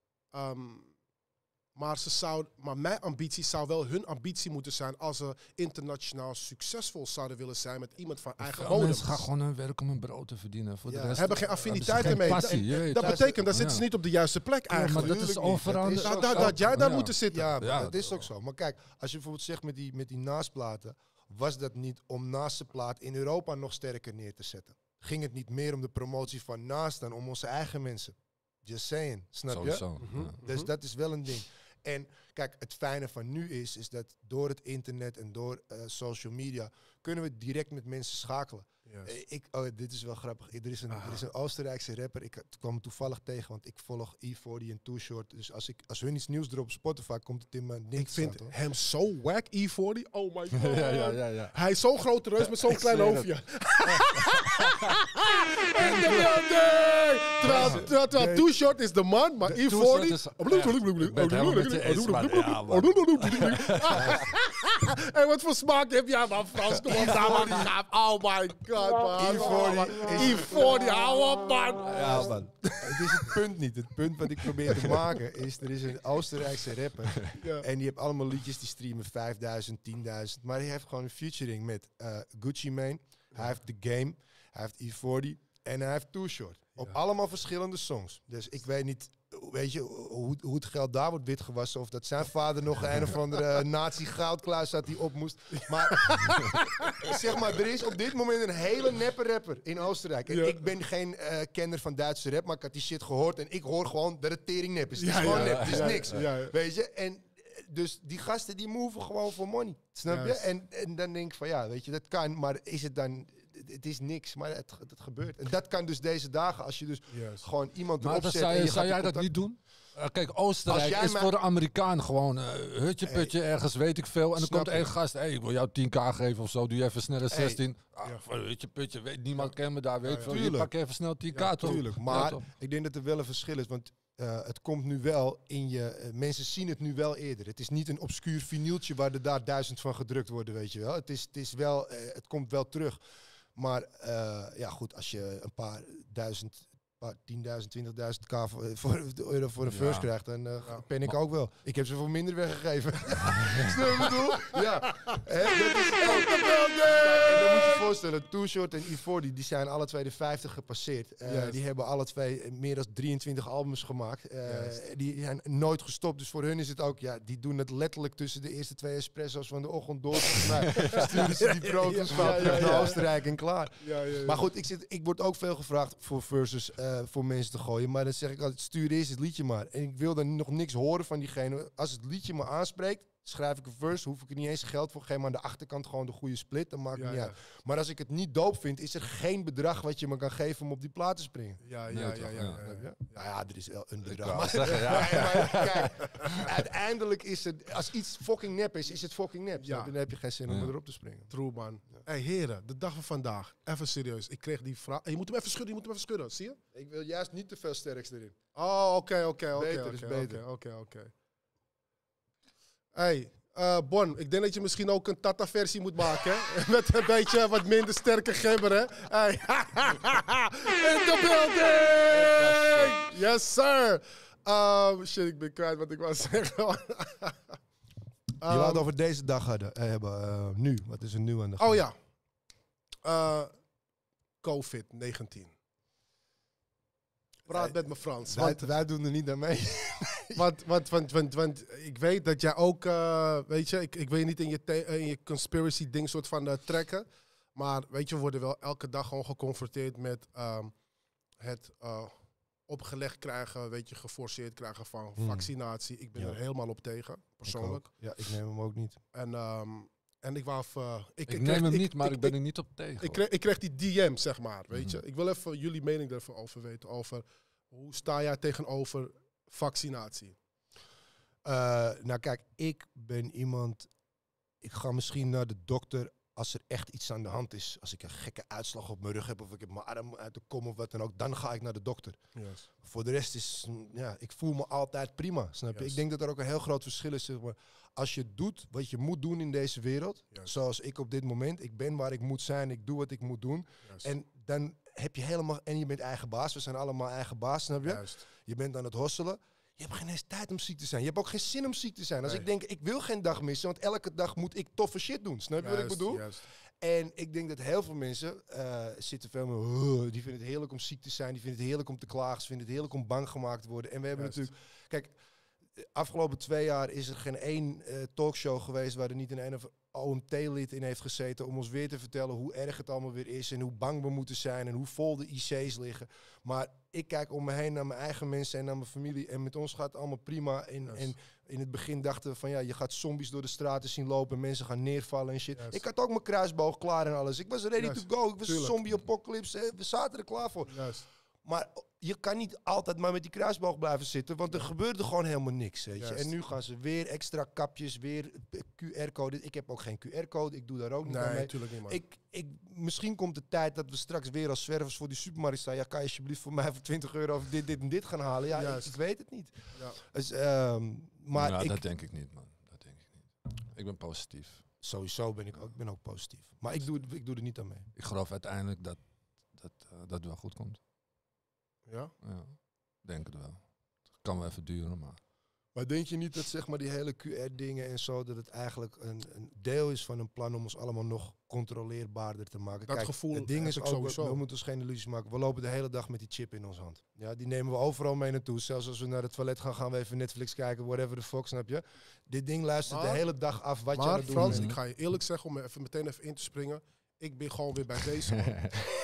Maar mijn ambitie zou wel hun ambitie moeten zijn als ze internationaal succesvol zouden willen zijn met iemand van eigen bodem. Mensen gaan gewoon hun werk om een brood te verdienen. Voor de rest hebben geen affiniteit ermee. Dat betekent, dan zitten ze niet op de juiste plek eigenlijk. Maar dat is onveranderd. Dat jij daar moet zitten. Ja, dat is ook zo. Maar kijk, als je bijvoorbeeld zegt met die Nas-platen, was dat niet om Nas' plaat in Europa nog sterker neer te zetten? Ging het niet meer om de promotie van Nas dan om onze eigen mensen? Just saying, snap je? Dus dat is wel een ding. En kijk, het fijne van nu is dat door het internet en door social media kunnen we direct met mensen schakelen. Dit is wel grappig. Er is een Oostenrijkse rapper. Ik kwam hem toevallig tegen, want ik volg E40 en Too Short. Dus als hun iets nieuws erop op Spotify, komt het in mijn ding. Ik vind hem zo wack, E40. Oh my god. Ja. Hij is zo'n grote reus met zo'n klein hoofdje. Terwijl Too Short is de man, maar E40... En wat voor smaak heb jij, man, Frans? Kom op, man. Oh my god, man. E40, hou op, man. Ja, man. Het is het punt niet. Het punt wat ik probeer te maken is... Er is een Oostenrijkse rapper. En die heeft allemaal liedjes die streamen 5.000, 10.000. Maar die heeft gewoon een featuring met Gucci Mane. Hij heeft The Game. Hij heeft E40. En hij heeft Too Short. Op allemaal verschillende songs. Dus ik weet niet... Weet je, hoe het geld daar wordt witgewassen. Of dat zijn vader nog een of andere nazi-goudkluis had die op moest. Maar zeg maar, er is op dit moment een hele neppe rapper in Oostenrijk. En ik ben geen kenner van Duitse rap, maar ik had die shit gehoord. En ik hoor gewoon dat het tering nep is. Het is gewoon nep, het is niks. Weet je, en dus die gasten die moven gewoon voor money. Snap je? En dan denk ik van ja, weet je, dat kan. Maar is het dan... Het is niks, maar het gebeurt. En dat kan dus deze dagen, als je dus gewoon iemand erop zet... Maar zou jij dat niet doen? Kijk, Oostenrijk is voor de Amerikaan gewoon hutje-putje ergens, weet ik veel. En dan komt één gast, ik wil jou 10k geven of zo, doe je even snel 16. Hutje-putje, niemand kent me daar, weet ik veel. Je pak even snel 10k, toch? Tuurlijk, maar ik denk dat er wel een verschil is, want... het komt nu wel in je... mensen zien het nu wel eerder. Het is niet een obscuur vinyltje waar er daar 1000 van gedrukt worden, weet je wel. Het is wel... het komt wel terug. Maar ja goed, als je een paar duizend... 10.000, 20.000 euro voor een verse krijgt, dan pen ik ook wel. Ik heb ze voor minder weggegeven. Snap je wat ik bedoel? Ja. Dat is elke building! En dan moet je je voorstellen, Too Short en E40, die zijn alle twee de 50 gepasseerd. Die hebben alle twee meer dan 23 albums gemaakt. Die zijn nooit gestopt. Dus voor hun is het ook, die doen het letterlijk tussen de eerste 2 espresso's van de ochtend door. Sturen ze die proto's naar Oostenrijk en klaar. Maar goed, ik word ook veel gevraagd voor verses voor mensen te gooien. Maar dan zeg ik altijd, stuur eerst het liedje maar. En ik wil dan nog niks horen van diegene. Als het liedje me aanspreekt, schrijf ik een verse, hoef ik er niet eens geld voor. Geef maar aan de achterkant gewoon de goede split, dan maakt het niet uit. Maar als ik het niet dope vind, is er geen bedrag wat je me kan geven om op die plaat te springen. Ja, er is wel een bedrag. Maar kijk, uiteindelijk is het, als iets fucking nep is het fucking nep. Dan heb je geen zin om erop te springen. True, man. Hey heren, de dag van vandaag, even serieus. Ik kreeg die vraag. Je moet hem even schudden, zie je? Ik wil juist niet te veel sterks erin. Oh, oké. Beter is beter. Oké. Hey, Bon, ik denk dat je misschien ook een Tata-versie moet maken. Met een beetje wat minder sterke gember, hè? Hey. In the building! Yes, sir! Shit, ik ben kwijt wat ik wou zeggen. Je wou het over deze dag hebben. Nu, wat is er nu aan de gang? Oh ja. COVID-19. Praat met me Frans. Wij doen er niet aan mee. Want ik weet dat jij ook, weet je, ik wil je niet in je conspiracy ding soort van trekken. Maar weet je, we worden wel elke dag gewoon geconfronteerd met het opgelegd krijgen, weet je, geforceerd krijgen van vaccinatie. Ik ben er helemaal op tegen, persoonlijk. Ik neem hem ook niet. En ik wou even... Ik neem hem niet, maar ik ben er niet op tegen. Ik kreeg die DM, zeg maar, weet je. Ik wil even jullie mening ervan over weten, over hoe sta jij tegenover vaccinatie? Nou kijk, ik ben iemand... Ik ga misschien naar de dokter als er echt iets aan de hand is. Als ik een gekke uitslag op mijn rug heb of ik heb mijn arm uit de kom of wat dan ook, dan ga ik naar de dokter. Yes. Voor de rest is, ik voel me altijd prima, snap je? Ik denk dat er ook een heel groot verschil is, zeg maar. Als je doet wat je moet doen in deze wereld, zoals ik op dit moment, ik ben waar ik moet zijn, ik doe wat ik moet doen. En dan heb je helemaal, en je bent eigen baas, we zijn allemaal eigen baas, snap je? Je bent aan het hosselen. Je hebt geen eens tijd om ziek te zijn. Je hebt ook geen zin om ziek te zijn. Als ik denk, ik wil geen dag missen, want elke dag moet ik toffe shit doen. Snap je wat ik bedoel? En ik denk dat heel veel mensen zitten veel meer... die vinden het heerlijk om ziek te zijn. Die vinden het heerlijk om te klagen. Ze vinden het heerlijk om bang gemaakt te worden. En we hebben natuurlijk... Kijk, afgelopen 2 jaar is er geen één talkshow geweest waar er niet een of OMT-lid in heeft gezeten om ons weer te vertellen hoe erg het allemaal weer is en hoe bang we moeten zijn en hoe vol de IC's liggen. Maar ik kijk om me heen naar mijn eigen mensen en naar mijn familie. En met ons gaat het allemaal prima. En in het begin dachten we van je gaat zombies door de straten zien lopen. Mensen gaan neervallen en shit. Yes. Ik had ook mijn kruisboog klaar en alles. Ik was ready to go. Ik was een zombie-apocalypse. We zaten er klaar voor. Yes. Maar je kan niet altijd maar met die kruisboog blijven zitten. Want er gebeurde gewoon helemaal niks. Weet je. En nu gaan ze weer extra kapjes, weer QR-code. Ik heb ook geen QR-code. Ik doe daar ook niet aan mee. Natuurlijk niet, man. Misschien komt de tijd dat we straks weer als zwervers voor die supermarkt staan. Ja, kan je alsjeblieft voor mij voor €20 of dit en dit gaan halen? Ja, ik weet het niet. Ja. Dus, maar dat denk ik niet, man. Dat denk ik niet. Ik ben positief. Sowieso ben ik ook positief. Maar ik doe er niet aan mee. Ik geloof uiteindelijk dat het wel goed komt. Ja? Ja, denk het wel. Het kan wel even duren, maar... Maar denk je niet dat zeg maar die hele QR-dingen en zo, dat het eigenlijk een deel is van een plan om ons allemaal nog controleerbaarder te maken? Dat gevoel het ding is ook sowieso. We moeten ons geen illusies maken. We lopen de hele dag met die chip in onze hand. Ja, die nemen we overal mee naartoe. Zelfs als we naar het toilet gaan we even Netflix kijken, whatever the fuck, snap je? Dit ding luistert de hele dag af wat je aan het doen Frans, bent. ik ga je eerlijk zeggen, om meteen even in te springen. Ik ben gewoon weer bij deze, man.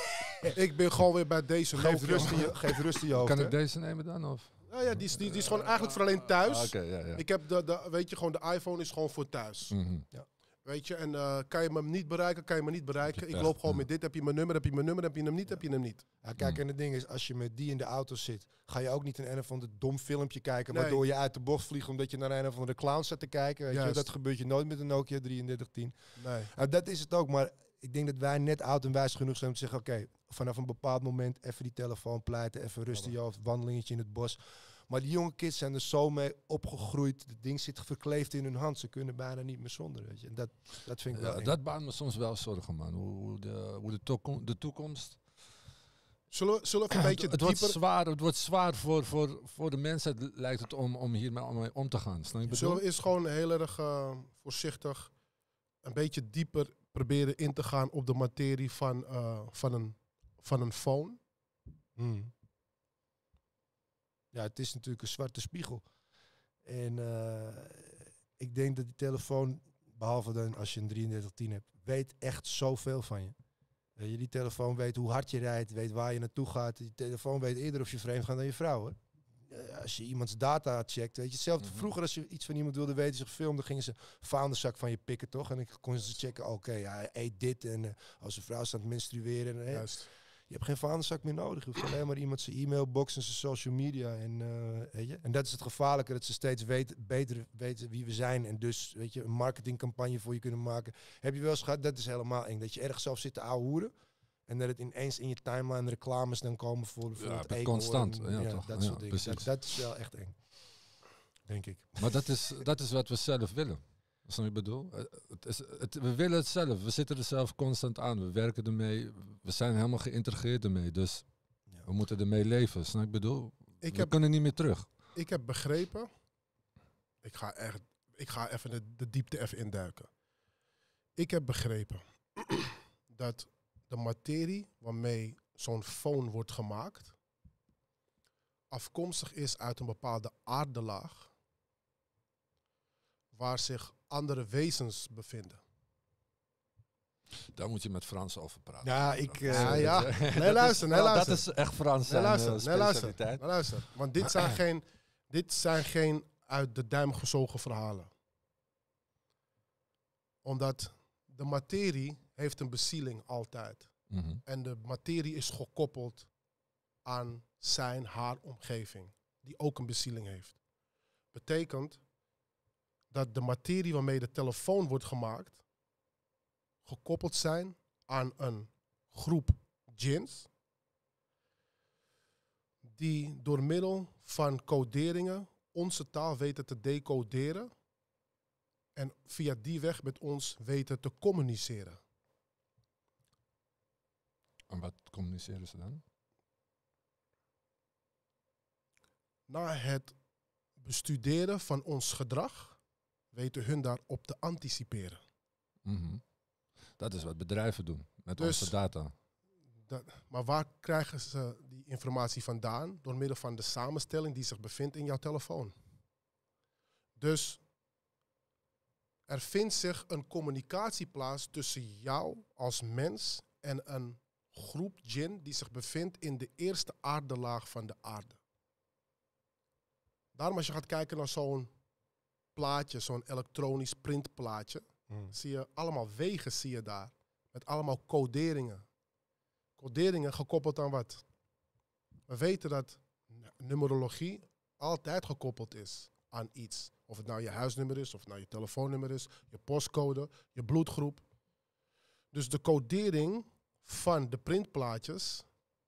Ik ben gewoon weer bij deze. Geef rust in je hoofd. Kan ik deze nemen dan? Of? Ja, die is gewoon eigenlijk voor alleen thuis. Okay, ja. Ik heb weet je, gewoon de iPhone is gewoon voor thuis. Mm-hmm. Ja. Weet je, en kan je me niet bereiken, Ik loop gewoon met dit, heb je mijn nummer, heb je hem niet, heb je hem niet. Ja, kijk, en het ding is, als je met die in de auto zit, ga je ook niet een of ander dom filmpje kijken, waardoor je uit de bocht vliegt omdat je naar een of andere clown zat te kijken. Weet je? Dat gebeurt je nooit met een Nokia 3310. Nee. Dat is het ook, maar ik denk dat wij net oud en wijs genoeg zijn om te zeggen, oké, vanaf een bepaald moment even die telefoon pleiten, even rust in je hoofd, wandelingetje in het bos. Maar die jonge kids zijn er zo mee opgegroeid. Het ding zit verkleefd in hun hand. Ze kunnen bijna niet meer zonder. Weet je. En dat vind ik wel eng. Dat baart me soms wel zorgen, man. Hoe de toekomst... Zullen we even een beetje het wordt zwaar voor de mensen, lijkt het om hiermee om te gaan. Zullen we eerst gewoon heel erg voorzichtig een beetje dieper proberen in te gaan op de materie van een phone? Ja, het is natuurlijk een zwarte spiegel. En ik denk dat die telefoon, behalve dan als je een 3310 hebt, weet echt zoveel van je. Die telefoon weet hoe hard je rijdt, weet waar je naartoe gaat. Die telefoon weet eerder of je vreemd gaat dan je vrouw, hoor. Als je iemands data checkt, weet je, hetzelfde. Vroeger als je iets van iemand wilde weten, zich filmde, gingen ze vuilniszak van je pikken, toch? En ik kon ze checken, oké, hij eet dit en als een vrouw staat menstrueren. En, Juist. Je hebt geen vuilniszak meer nodig. Je hoeft alleen maar iemand zijn e-mailbox en zijn social media. Weet je? En dat is het gevaarlijke, dat ze steeds beter weten wie we zijn. En dus, weet je, een marketingcampagne voor je kunnen maken. Heb je wel eens gehad, dat is helemaal eng. Dat je ergens zelf zit te ouwehoeren. En dat het ineens in je timeline reclames dan komen voor het ego. Constant. Dat soort dingen. Dat is wel echt eng. Denk ik. Maar dat is wat we zelf willen. Dat is wat ik bedoel. We willen het zelf. We zitten er zelf constant aan. We werken ermee. We zijn helemaal geïntegreerd ermee. Dus we moeten ermee leven. Snap ik bedoel? We kunnen niet meer terug. Ik heb begrepen. Ik ga even de diepte even induiken. Ik heb begrepen dat de materie waarmee zo'n phone wordt gemaakt afkomstig is uit een bepaalde aardelaag waar zich andere wezens bevinden. Daar moet je met Frans over praten. Ja, Nee, luister. Dat is echt Frans. Luister. Want dit zijn geen uit de duim gezogen verhalen. Omdat de materie heeft een bezieling altijd. Mm-hmm. En de materie is gekoppeld aan haar omgeving. Die ook een bezieling heeft. Betekent dat de materie waarmee de telefoon wordt gemaakt gekoppeld zijn aan een groep djinns die door middel van coderingen onze taal weten te decoderen en via die weg met ons weten te communiceren. En wat communiceren ze dan? Na het bestuderen van ons gedrag weten hun daarop te anticiperen. Mm-hmm. Dat is wat bedrijven doen met onze data. Maar waar krijgen ze die informatie vandaan? Door middel van de samenstelling die zich bevindt in jouw telefoon. Dus er vindt zich een communicatie plaats tussen jou als mens en een groep djinn die zich bevindt in de eerste aardelaag van de aarde. Daarom als je gaat kijken naar zo'n plaatje, zo'n elektronisch printplaatje, zie je allemaal wegen zie je daar. Met allemaal coderingen. Coderingen gekoppeld aan wat? We weten dat numerologie altijd gekoppeld is aan iets. Of het nou je huisnummer is, of het nou je telefoonnummer is, je postcode, je bloedgroep. Dus de codering van de printplaatjes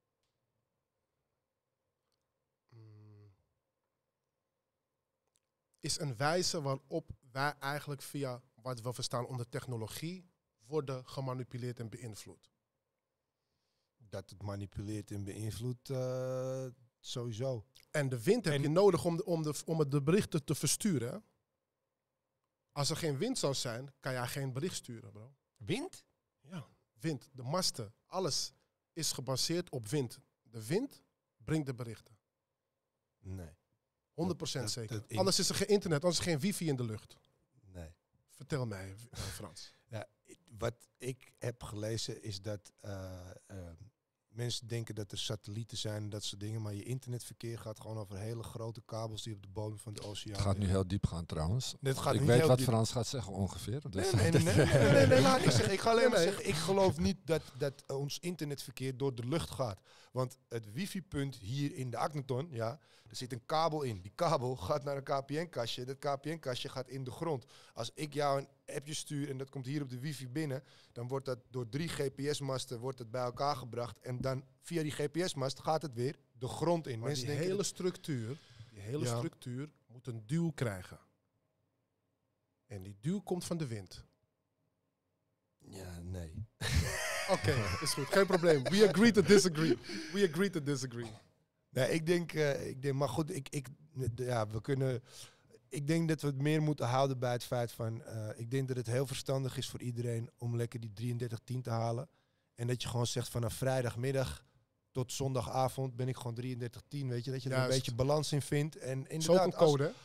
is een wijze waarop wij eigenlijk via wat we verstaan onder technologie worden gemanipuleerd en beïnvloed. Dat het manipuleert en beïnvloedt, sowieso. En de wind heb je nodig om de berichten te versturen. Hè? Als er geen wind zou zijn, kan jij geen bericht sturen, bro. Wind? Ja, wind, de masten, alles is gebaseerd op wind. De wind brengt de berichten. Nee. 100% zeker. Anders is er geen internet, anders is er geen wifi in de lucht. Nee. Vertel mij, Frans. Ja, wat ik heb gelezen is dat mensen denken dat er satellieten zijn en dat soort dingen, maar je internetverkeer gaat gewoon over hele grote kabels die op de bodem van de oceaan. Het gaat nu heel diep gaan trouwens. Ik weet wat Frans gaat zeggen ongeveer. Dus Nee, laat ik zeggen. Ik ga alleen maar zeggen, ik geloof niet dat ons internetverkeer door de lucht gaat. Want het wifi-punt hier in de Akhenaton, ja, er zit een kabel in. Die kabel gaat naar een KPN-kastje. Dat KPN-kastje gaat in de grond. Als ik jou een appje stuur en dat komt hier op de wifi binnen, dan wordt dat door 3 GPS-masten bij elkaar gebracht. En dan via die GPS-mast gaat het weer de grond in. Maar die hele structuur moet een duw krijgen. En die duw komt van de wind. Ja, nee. Oké, is goed. Geen probleem. We agree to disagree. Nee, ik denk, maar goed, ik denk dat we het meer moeten houden bij het feit van, ik denk dat het heel verstandig is voor iedereen om lekker die 33-10 te halen. En dat je gewoon zegt vanaf vrijdagmiddag tot zondagavond ben ik gewoon 33-10, weet je, dat je er een beetje balans in vindt. En inderdaad, zo een code, hè?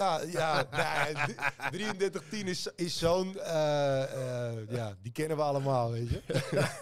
Nee, 33-10 is zo'n, die kennen we allemaal, weet je.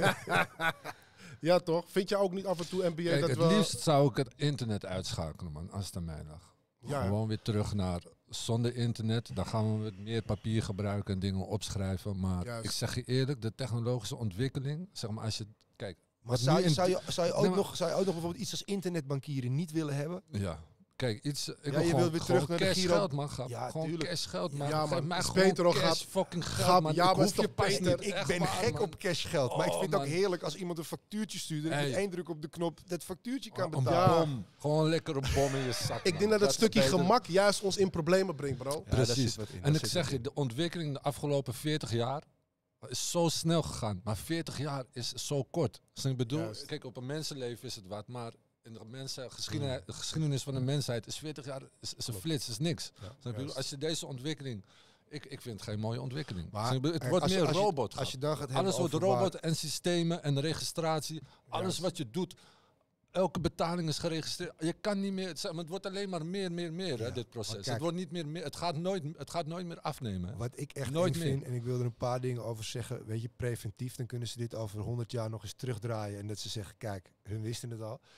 Ja, toch? Vind je ook niet af en toe NBA Kijk, dat het liefst zou ik het internet uitschakelen, man, als het aan mij lag. Ja, gewoon weer terug naar zonder internet. Dan gaan we meer papier gebruiken en dingen opschrijven. Maar ik zeg je eerlijk, de technologische ontwikkeling, zeg maar als je... Kijk, maar zou je ook nog bijvoorbeeld iets als internetbankieren niet willen hebben? Ja. Kijk, je wil weer terug naar de Giro. Geld, man. Gewoon cashgeld, man. Ja, geef mij gewoon cash fucking geld, man. Ja, maar ik ben gek op cashgeld. Maar ik vind het ook heerlijk als iemand een factuurtje stuurt en met 1 druk op de knop dat factuurtje kan betalen. Bom. Gewoon lekker een bom in je zak. Ik denk dat het stukje gemak juist ons in problemen brengt, bro. Ja, precies. En ik zeg je, de ontwikkeling de afgelopen 40 jaar is zo snel gegaan. Maar 40 jaar is zo kort. Dus ik bedoel, kijk, op een mensenleven is het wat, maar in de geschiedenis van de mensheid is 40 jaar is een flits, is niks. Ja, als je deze ontwikkeling... Ik vind het geen mooie ontwikkeling. Maar het wordt meer robot. Alles wordt robot en systemen en registratie. Alles wat je doet, elke betaling is geregistreerd. Je kan niet meer... Het wordt alleen maar meer, hè, dit proces. Kijk, het wordt niet meer... Het gaat nooit meer afnemen. Hè. Wat ik echt nooit vind, en ik wil er een paar dingen over zeggen. Weet je, preventief, dan kunnen ze dit over 100 jaar nog eens terugdraaien. En dat ze zeggen, kijk, hun wisten het al.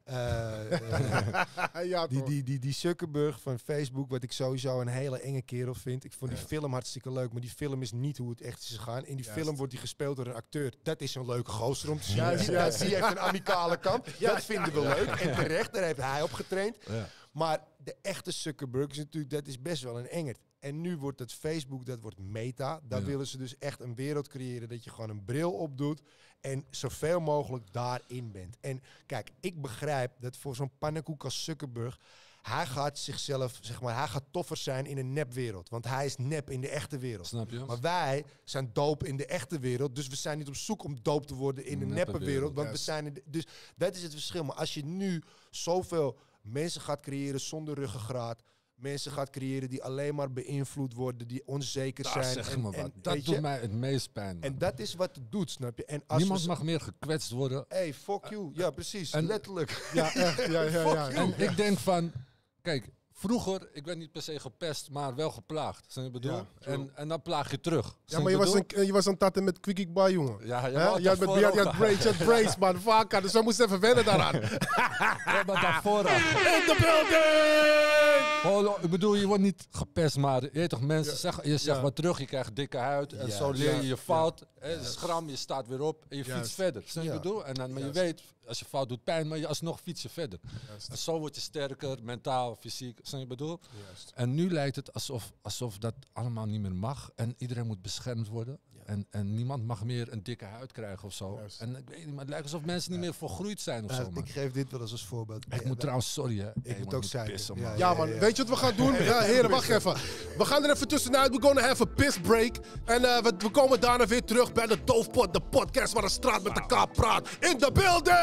Die Zuckerberg van Facebook, wat ik sowieso een hele enge kerel vind. Ik vond die film hartstikke leuk, maar die film is niet hoe het echt is gegaan. In die film wordt hij gespeeld door een acteur. Dat is een leuke gozer om te zien. Die heeft een amicale kant. Dat vinden we leuk. En terecht, daar heeft hij op getraind. Ja. Maar de echte Zuckerberg is natuurlijk, dat is best wel een engert. En nu wordt het Facebook, dat wordt Meta. Daar willen ze dus echt een wereld creëren dat je gewoon een bril opdoet en zoveel mogelijk daarin bent. En kijk, ik begrijp dat voor zo'n pannenkoek als Zuckerberg, hij gaat zichzelf, zeg maar, hij gaat toffer zijn in een nepwereld. Want hij is nep in de echte wereld. Snap je? Maar wij zijn dope in de echte wereld. Dus we zijn niet op zoek om dope te worden in een neppe wereld. Want we zijn dus dat is het verschil. Maar als je nu zoveel mensen gaat creëren zonder ruggengraat, mensen gaat creëren die alleen maar beïnvloed worden, die onzeker zijn. Zeg maar wat. Dat doet mij het meest pijn. Man. En dat is wat het doet, snap je? En niemand mag meer gekwetst worden. Hey, fuck you. Ja, precies. En, letterlijk. Ja, echt. Ja. En ik denk van, kijk, vroeger, ik werd niet per se gepest, maar wel geplaagd. Snap je wat ik bedoel? En dan plaag je terug. Ja, maar je was een tatten met Quickie Bar, jongen. Ja, je had braids, man. Vaker, dus we moesten even wennen daaraan. Ja, maar daarvoor In the building! Ik bedoel, je wordt niet gepest, maar je weet toch, mensen zeggen, je zegt wat terug, je krijgt dikke huid en zo leer je fout. Schram, je staat weer op en je fietst verder. Snap je wat ik bedoel? En dan, maar je weet, als je fout doet pijn, maar je alsnog fiets je verder. En zo word je sterker, mentaal, fysiek. Snap je wat ik bedoel? En nu lijkt het alsof dat allemaal niet meer mag en iedereen moet beschermd worden. En niemand mag meer een dikke huid krijgen of zo. En ik weet niet, maar het lijkt alsof mensen niet meer volgroeid zijn of zo. Man. Ik geef dit wel als voorbeeld. Ik moet trouwens, sorry hè. Ik moet ook zijn. Ja man, weet je wat we gaan doen? Ja, heren, wacht even. We gaan er even tussenuit. We're gonna have a piss break. En we komen daarna weer terug bij de Doofpot, de podcast waar de straat met elkaar praat. In the building!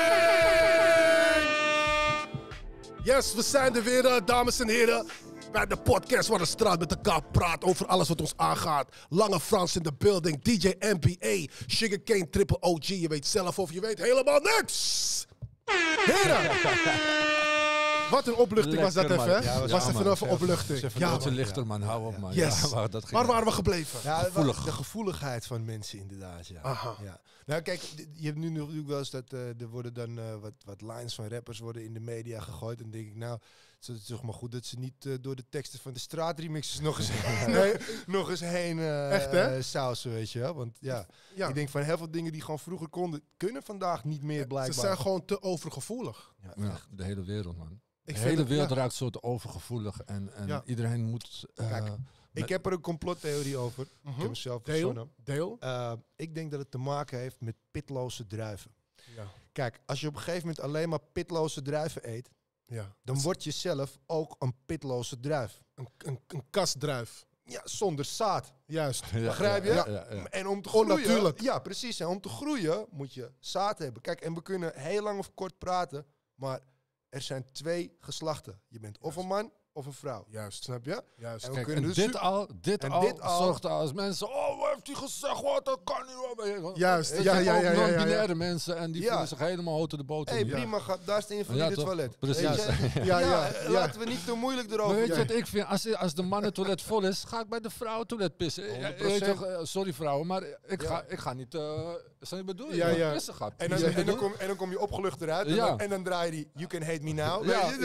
Yes, we zijn er weer, dames en heren. Bij de podcast waar de straat met elkaar praat over alles wat ons aangaat. Lange Frans in de building, DJ NBA, Sugarcane Triple OG. Je weet zelf of je weet helemaal niks. Heren! Wat een opluchting was dat even, hè? Ja, was even een opluchting. Ja, man. Lichter, man. Hou op, man. Yes. Ja, waar waren we gebleven? Ja, de gevoeligheid van mensen, inderdaad. Ja. Aha. Ja. Nou, kijk, je hebt nu natuurlijk wel eens dat er worden dan wat lines van rappers worden in de media gegooid. En dan denk ik, nou, het is toch maar goed dat ze niet door de teksten van de straatremixes nog eens heen echt, hè? sausen, weet je wel. Want ja, ik denk van heel veel dingen die gewoon vroeger konden, kunnen vandaag niet meer blijkbaar. Ze zijn gewoon te overgevoelig. Ja, de hele wereld, man. De hele wereld raakt soort overgevoelig en iedereen moet... Kijk, ik heb er een complottheorie over. Ik heb mezelf Deel? Ik denk dat het te maken heeft met pitloze druiven. Ja. Kijk, als je op een gegeven moment alleen maar pitloze druiven eet, dan word je zelf ook een pitloze druif. Een kastdruif. Ja, zonder zaad. Juist. Begrijp je? Ja. En om te groeien... Onnatuurlijk. Ja, precies. En om te groeien moet je zaad hebben. Kijk, en we kunnen heel lang of kort praten, maar er zijn 2 geslachten. Je bent of een man of een vrouw. Juist. Snap je? Juist. En Kijk, kunnen en dit al zorgt als mensen... Oh, wat heeft hij gezegd? Wat, dat kan niet. Juist. Ja. Non-binaire mensen en die voelen zich helemaal houten de boter. Hey, prima, daar is de invalide toilet. Precies. Laten we niet te moeilijk erover doen. Weet je wat ik vind? Als de mannentoilet vol is, ga ik bij de vrouwentoilet pissen. Sorry vrouwen, maar ik ga niet... Zou je bedoelen? Pissen gaat. En dan kom je opgelucht eruit. En dan draai je die You Can Hate Me Now.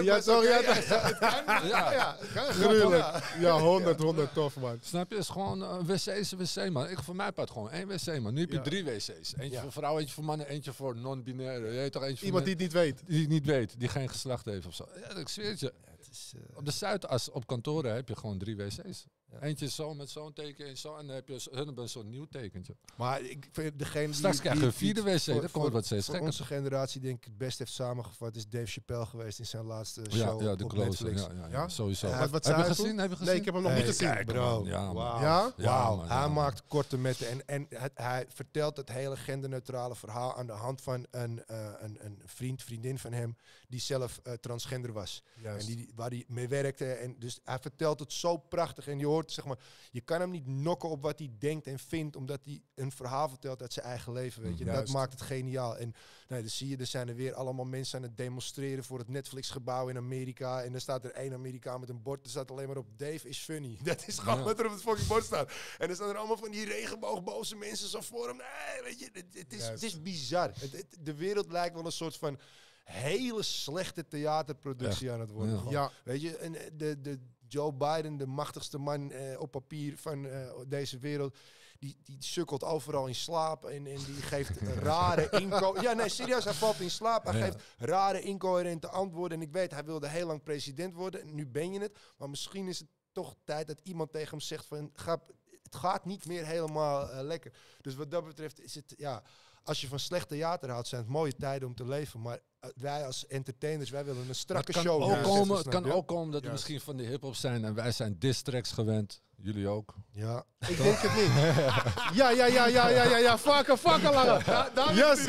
Gruwelijk. Ja, 100 tof, man. Snap je? Het is gewoon een wc is een wc, man. Ik voor mij part gewoon 1 wc, man. Nu heb je 3 wc's. Eentje voor vrouwen, eentje voor mannen, eentje voor non-binaire. Iemand die het niet weet. Die het niet weet, die geen geslacht heeft of zo. Ja, ik zweer het je. Op de Zuidas, op kantoren heb je gewoon 3 wc's. Ja. Eentje zo met zo'n teken en zo. En dan heb je zo'n nieuw tekentje. Maar ik vind degene straks krijg je een 4e wc. Dat komt wat steeds gekker. Voor onze generatie denk ik het best heeft samengevat is Dave Chappelle geweest in zijn laatste show de op closer, Netflix. Ja, sowieso. Wat heb je gezien? Nee, ik heb hem nog niet gezien. Kijk, bro. Ja, Wauw. Hij maakt korte metten en hij vertelt het hele genderneutrale verhaal aan de hand van een vriendin van hem die zelf transgender was. Juist. En waar hij mee werkte. En dus hij vertelt het zo prachtig en je hoort, zeg maar, je kan hem niet nokken op wat hij denkt en vindt, omdat hij een verhaal vertelt uit zijn eigen leven, weet je. Dat maakt het geniaal. En dan zie je, er zijn er weer allemaal mensen aan het demonstreren voor het Netflix-gebouw in Amerika. En dan staat er 1 Amerikaan met een bord, er staat alleen maar op Dave is funny. Dat is gewoon wat er op het fucking bord staat. En dan staan er allemaal van die regenboogboze mensen zo voor hem. Nee, weet je, het is bizar. De wereld lijkt wel een soort van hele slechte theaterproductie aan het worden. Ja. Weet je, en de Joe Biden, de machtigste man op papier van deze wereld, die sukkelt overal in slaap en die geeft rare ja, nee, serieus, hij valt in slaap. Hij geeft rare, incoherente antwoorden. En ik weet, hij wilde heel lang president worden. En nu ben je het. Maar misschien is het toch tijd dat iemand tegen hem zegt van, het gaat niet meer helemaal lekker. Dus wat dat betreft is het, ja, als je van slecht theater houdt, zijn het mooie tijden om te leven. Maar wij als entertainers, wij willen een strakke show. Het kan ook komen dat we misschien van de hiphop zijn en wij zijn diss-tracks gewend. Jullie ook. Ja. Ik denk het niet. Ja. Fucker langer. Yes.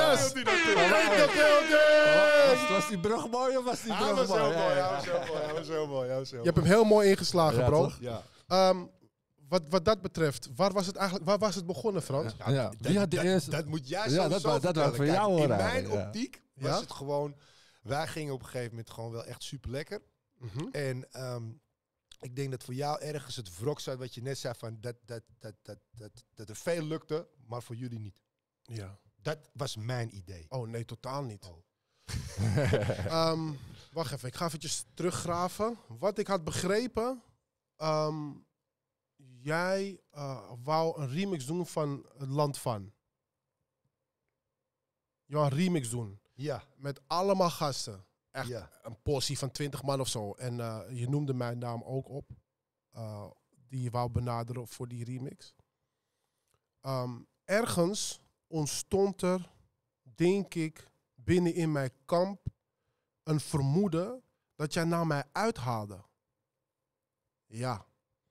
Was die brug mooi of was die brug mooi? Hij was heel mooi. Je hebt hem heel mooi ingeslagen, bro. Ja. Wat dat betreft, waar was het begonnen, Frans? Wie had de eerste? Dat moet jij zo vertellen. Dat voor jou horen. In mijn optiek was het gewoon, wij gingen op een gegeven moment gewoon wel echt super lekker. En ik denk dat voor jou ergens het wrok zat wat je net zei van dat er veel lukte, maar voor jullie niet. Ja. Dat was mijn idee. Oh nee, totaal niet. Wacht even, ik ga eventjes teruggraven. Wat ik had begrepen, jij wou een remix doen van Het Land Van. Je wou een remix doen. Ja. Met allemaal gasten. Echt Ja. een portie van 20 man of zo. En je noemde mijn naam ook op. Die je wou benaderen voor die remix. Ergens ontstond er, denk ik, binnen in mijn kamp een vermoeden dat jij naar mij uithaalde. Ja.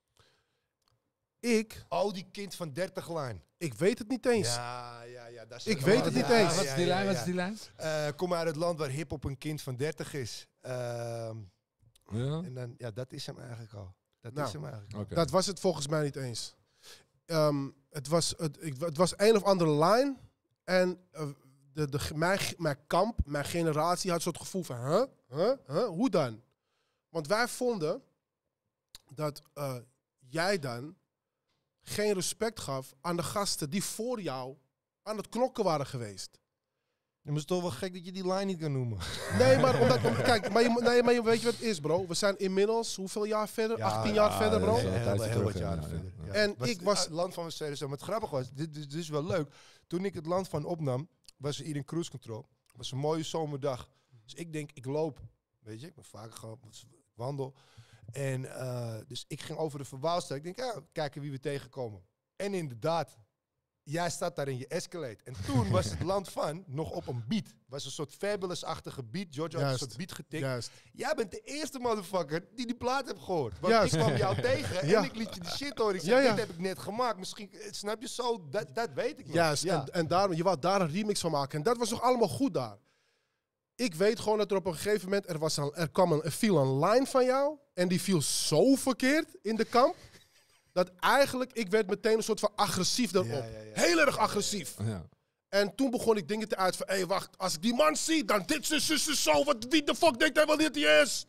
Oh, die kind van 30 lijn. Ik weet het niet eens. Ja. Ik weet het niet eens. Wat is die lijn? Wat is die lijn? Kom uit het land waar hiphop een kind van 30 is. Ja? En dan, ja, dat is hem eigenlijk al. Dat is hem eigenlijk al. Oké. Dat was het volgens mij niet eens. Het was een of andere lijn. En mijn kamp, mijn generatie had zo'n gevoel van... Hoe dan? Want wij vonden dat jij dan geen respect gaf aan de gasten die voor jou aan het knokken waren geweest. Ja, maar het is toch wel gek dat je die lijn niet kan noemen. Nee, maar kijk, maar je weet je wat het is, bro? We zijn inmiddels hoeveel jaar verder? 18 jaar verder, bro. Heel wat jaren verder. Ja. En ik was... Het Land van Weststeden zo. Maar het grappige was, dit is wel leuk. Toen ik Het Land van opnam, was er hier in cruise control. Het was een mooie zomerdag. Dus ik denk, ik loop. Weet je, ik ben vaker gewoon, ik wandel. En dus ik ging over de Verwaalstraat. Ik denk, kijken wie we tegenkomen. En inderdaad, jij staat daar in je Escalade. En toen was Het Land Van nog op een beat. Het was een soort Fabulous-achtige beat. George had een soort beat getikt. Juist. Jij bent de eerste motherfucker die plaat heeft gehoord. Want ik kwam jou tegen en ik liet je die shit horen. Ik zei, dit heb ik net gemaakt. Misschien, snap je zo? Dat weet ik niet. Juist, en daarom, je wou daar een remix van maken. En dat was toch allemaal goed daar. Ik weet gewoon dat er op een gegeven moment, er viel een line van jou. En die viel zo verkeerd in de kamp. Dat eigenlijk, ik werd meteen een soort van agressief erop. Ja. Heel erg agressief. Ja. En toen begon ik dingen te uit van, hé, wacht, als ik die man zie, dan dit is zo. Wie de fuck denkt hij wel dit hij is?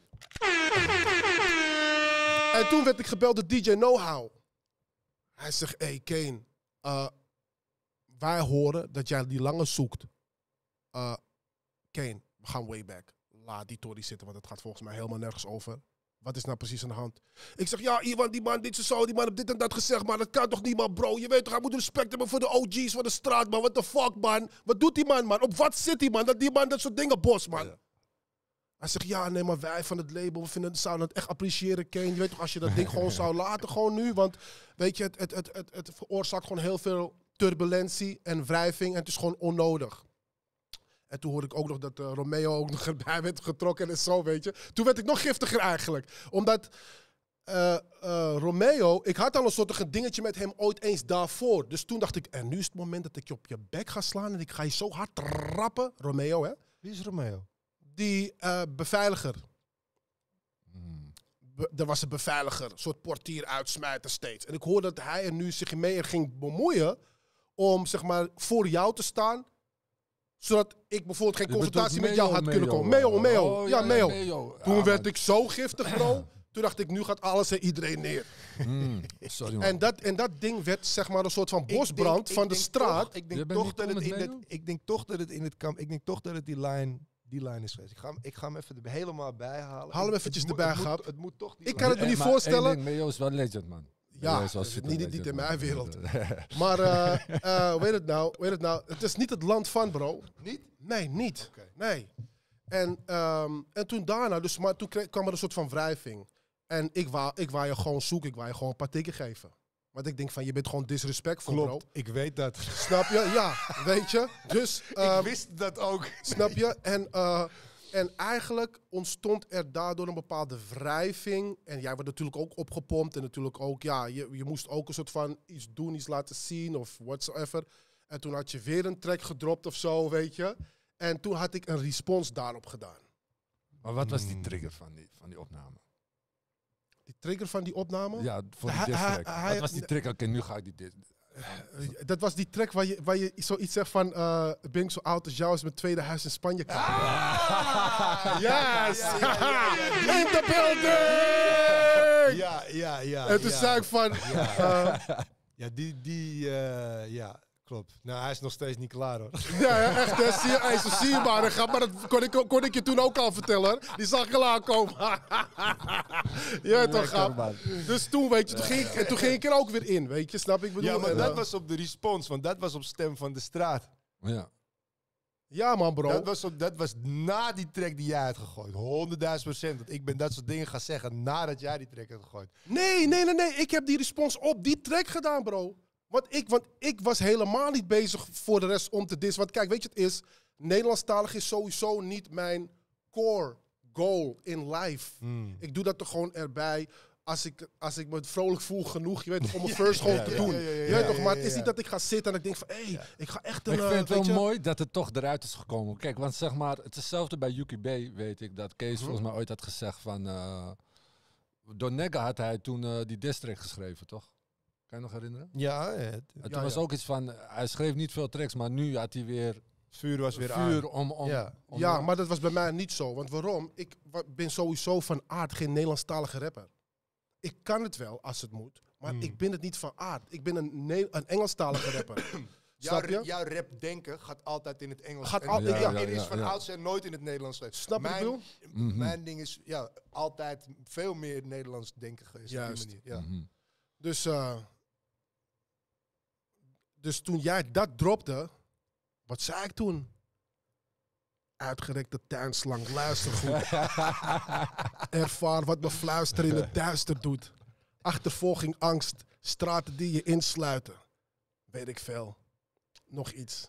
En toen werd ik gebeld door DJ Know-How. Hij zegt, hé, Kane, wij horen dat jij die lange zoekt. Kane, we gaan way back. Laat die Tory zitten, want het gaat volgens mij helemaal nergens over. Wat is nou precies aan de hand? Ik zeg, ja, Iwan, die man, dit is zo, die man heeft dit en dat gezegd, maar dat kan toch niet, man, bro? Je weet toch, hij moet respect hebben voor de OG's van de straat, man. What the fuck, man? Wat doet die man, man? Op wat zit die man? Dat die man dat soort dingen bost, man. Ja. Hij zegt, ja, nee, maar wij van het label, we zouden het echt appreciëren, Kane. Je weet toch, als je dat ding gewoon zou laten, gewoon nu. Want, weet je, het veroorzaakt gewoon heel veel turbulentie en wrijving en het is gewoon onnodig. En toen hoorde ik ook nog dat Romeo ook nog erbij werd getrokken en zo, weet je. Toen werd ik nog giftiger eigenlijk. Omdat Romeo, ik had al een soort dingetje met hem ooit eens daarvoor. Dus toen dacht ik, en nu is het moment dat ik je op je bek ga slaan en ik ga je zo hard trappen. Romeo, hè? Wie is Romeo? Die beveiliger. Er was een beveiliger, een soort portier uitsmijten steeds. En ik hoorde dat hij er nu zich mee ging bemoeien om, zeg maar, voor jou te staan. Zodat ik bijvoorbeeld geen confrontatie met jou had kunnen komen. Meo. Oh, ja, Meo. Meo. Toen werd ik zo giftig, bro. Toen dacht ik, nu gaat alles en iedereen neer. Sorry, man. En dat ding werd, zeg maar, een soort van bosbrand van de straat. Ik denk toch dat het die lijn is geweest. Ik ga hem even helemaal bijhalen. Haal hem eventjes erbij, Gab. Het moet toch die ik kan het me niet voorstellen. Meo is wel legend, man. Ja, niet in mijn wereld. Maar weet het nou? Het is niet Het Land Van, bro. Niet? Nee, niet. Okay. Nee. En toen daarna, maar toen kwam er een soort van wrijving. En ik wou je gewoon zoeken, ik wou je gewoon een paar tikken geven. Want ik denk van, je bent gewoon disrespectvol, bro. Klopt, ik weet dat. Snap je? Ja, weet je? Dus, ik wist dat ook. Snap je? En eigenlijk ontstond er daardoor een bepaalde wrijving. En jij werd natuurlijk ook opgepompt. En natuurlijk ook, ja, je moest ook een soort van iets doen, iets laten zien of whatsoever. En toen had je weer een track gedropt of zo, weet je. En toen had ik een respons daarop gedaan. Maar wat was die trigger van die opname? Die trigger van die opname? Ja, voor die diss track. Wat was die trigger? Oké, nu ga ik die diss. Dat was die track waar je zoiets zegt van... ben ik zo oud als jou als mijn tweede huis in Spanje kan. Yes! In the building! Ja. En toen zei ik van... Ja, klopt. Nou, hij is nog steeds niet klaar, hoor. Ja, echt, hè. Zie je maar. Maar dat kon ik je toen ook al vertellen, hoor. Die zag ik al aankomen. Ja, toch, grap. Dus toen, weet je, toen ging ik er ook weer in, weet je. Snap ik? Bedoel, ja, maar dat was op de respons, want dat was op Stem van de Straat. Ja. Ja, man, bro. Dat was na die track die jij had gegooid. 100.000%. Want ik ben dat soort dingen gaan zeggen nadat jij die track had gegooid. Nee. Ik heb die respons op die track gedaan, bro. Want ik was helemaal niet bezig voor de rest om te dissen. Want kijk, weet je wat het is? Nederlandstalig is sowieso niet mijn core goal in life. Ik doe dat er gewoon erbij. Als ik me vrolijk voel genoeg, je weet, om mijn first goal te doen. Je weet toch, maar het is niet dat ik ga zitten en ik denk van, ik ga echt een... Ik vind het wel mooi dat het toch eruit is gekomen. Kijk, want zeg maar, het is hetzelfde bij UKB, weet ik, dat Kees volgens mij ooit had gezegd van... door Negga had hij toen die diss track geschreven, toch? Kan je nog herinneren? Ja. Toen was ook iets van, hij schreef niet veel tracks, maar nu had hij weer... Vuur was weer aan. Ja, maar dat was bij mij niet zo. Want waarom? Ik ben sowieso van aard geen Nederlandstalige rapper. Ik kan het wel als het moet, maar ik ben het niet van aard. Ik ben een Engelstalige rapper. Jouw rapdenken gaat altijd in het Engels. Het is van oudsher nooit in het Nederlands. Snap je wat ik bedoel? Mijn ding is altijd veel meer Nederlands denken geweest. Juist. Op die manier. Ja. Dus toen jij dat dropte, wat zei ik toen? Uitgerekte tuinslang, luister goed. Ervaar wat me fluisteren in het duister doet. Achtervolging, angst, straten die je insluiten. Weet ik veel. Nog iets.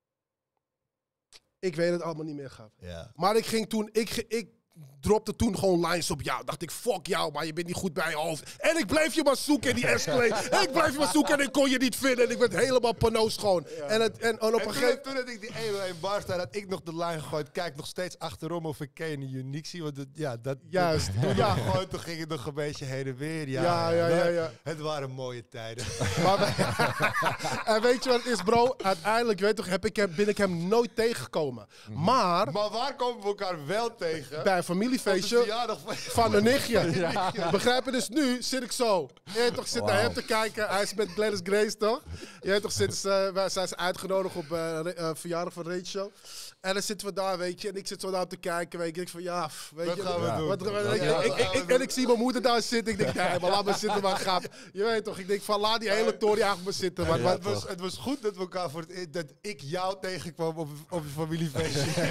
Ik weet het allemaal niet meer, Gab. Ja. Maar ik ging toen, ik dropte toen gewoon lines op jou. Dacht ik, fuck jou, maar je bent niet goed bij je hoofd. En ik bleef je maar zoeken in die Escalade. En ik bleef je maar zoeken en ik kon je niet vinden. En ik werd helemaal panoos gewoon. Ja. En op een gegeven... Toen had ik die 101 bar staan, had ik nog de lijn gegooid. Kijk nog steeds achterom of ik Kane uniek zie. Want juist. Toen ging het nog een beetje heen en weer. Ja. Het waren mooie tijden. En weet je wat het is, bro? Uiteindelijk, weet toch, ben ik hem nooit tegengekomen. Maar waar komen we elkaar wel tegen? Bij een familiefeestje van een nichtje. Ja. Begrijp je? Dus nu zit ik zo. Je toch, zit naar hem te kijken. Hij is met Gladys Grace, toch? Je toch, zijn ze uitgenodigd op verjaardag van Rachel. En dan zitten we daar, weet je. En ik zit zo daar te kijken, weet je. Ik van, weet je. Wat gaan we doen? En ik zie mijn moeder daar zitten. Ik denk, nee, maar laat me zitten, maar grap. Je weet toch, ik denk van, laat die hele tory achter me zitten. Maar het was goed dat we elkaar dat ik jou tegenkwam op een familiefeestje.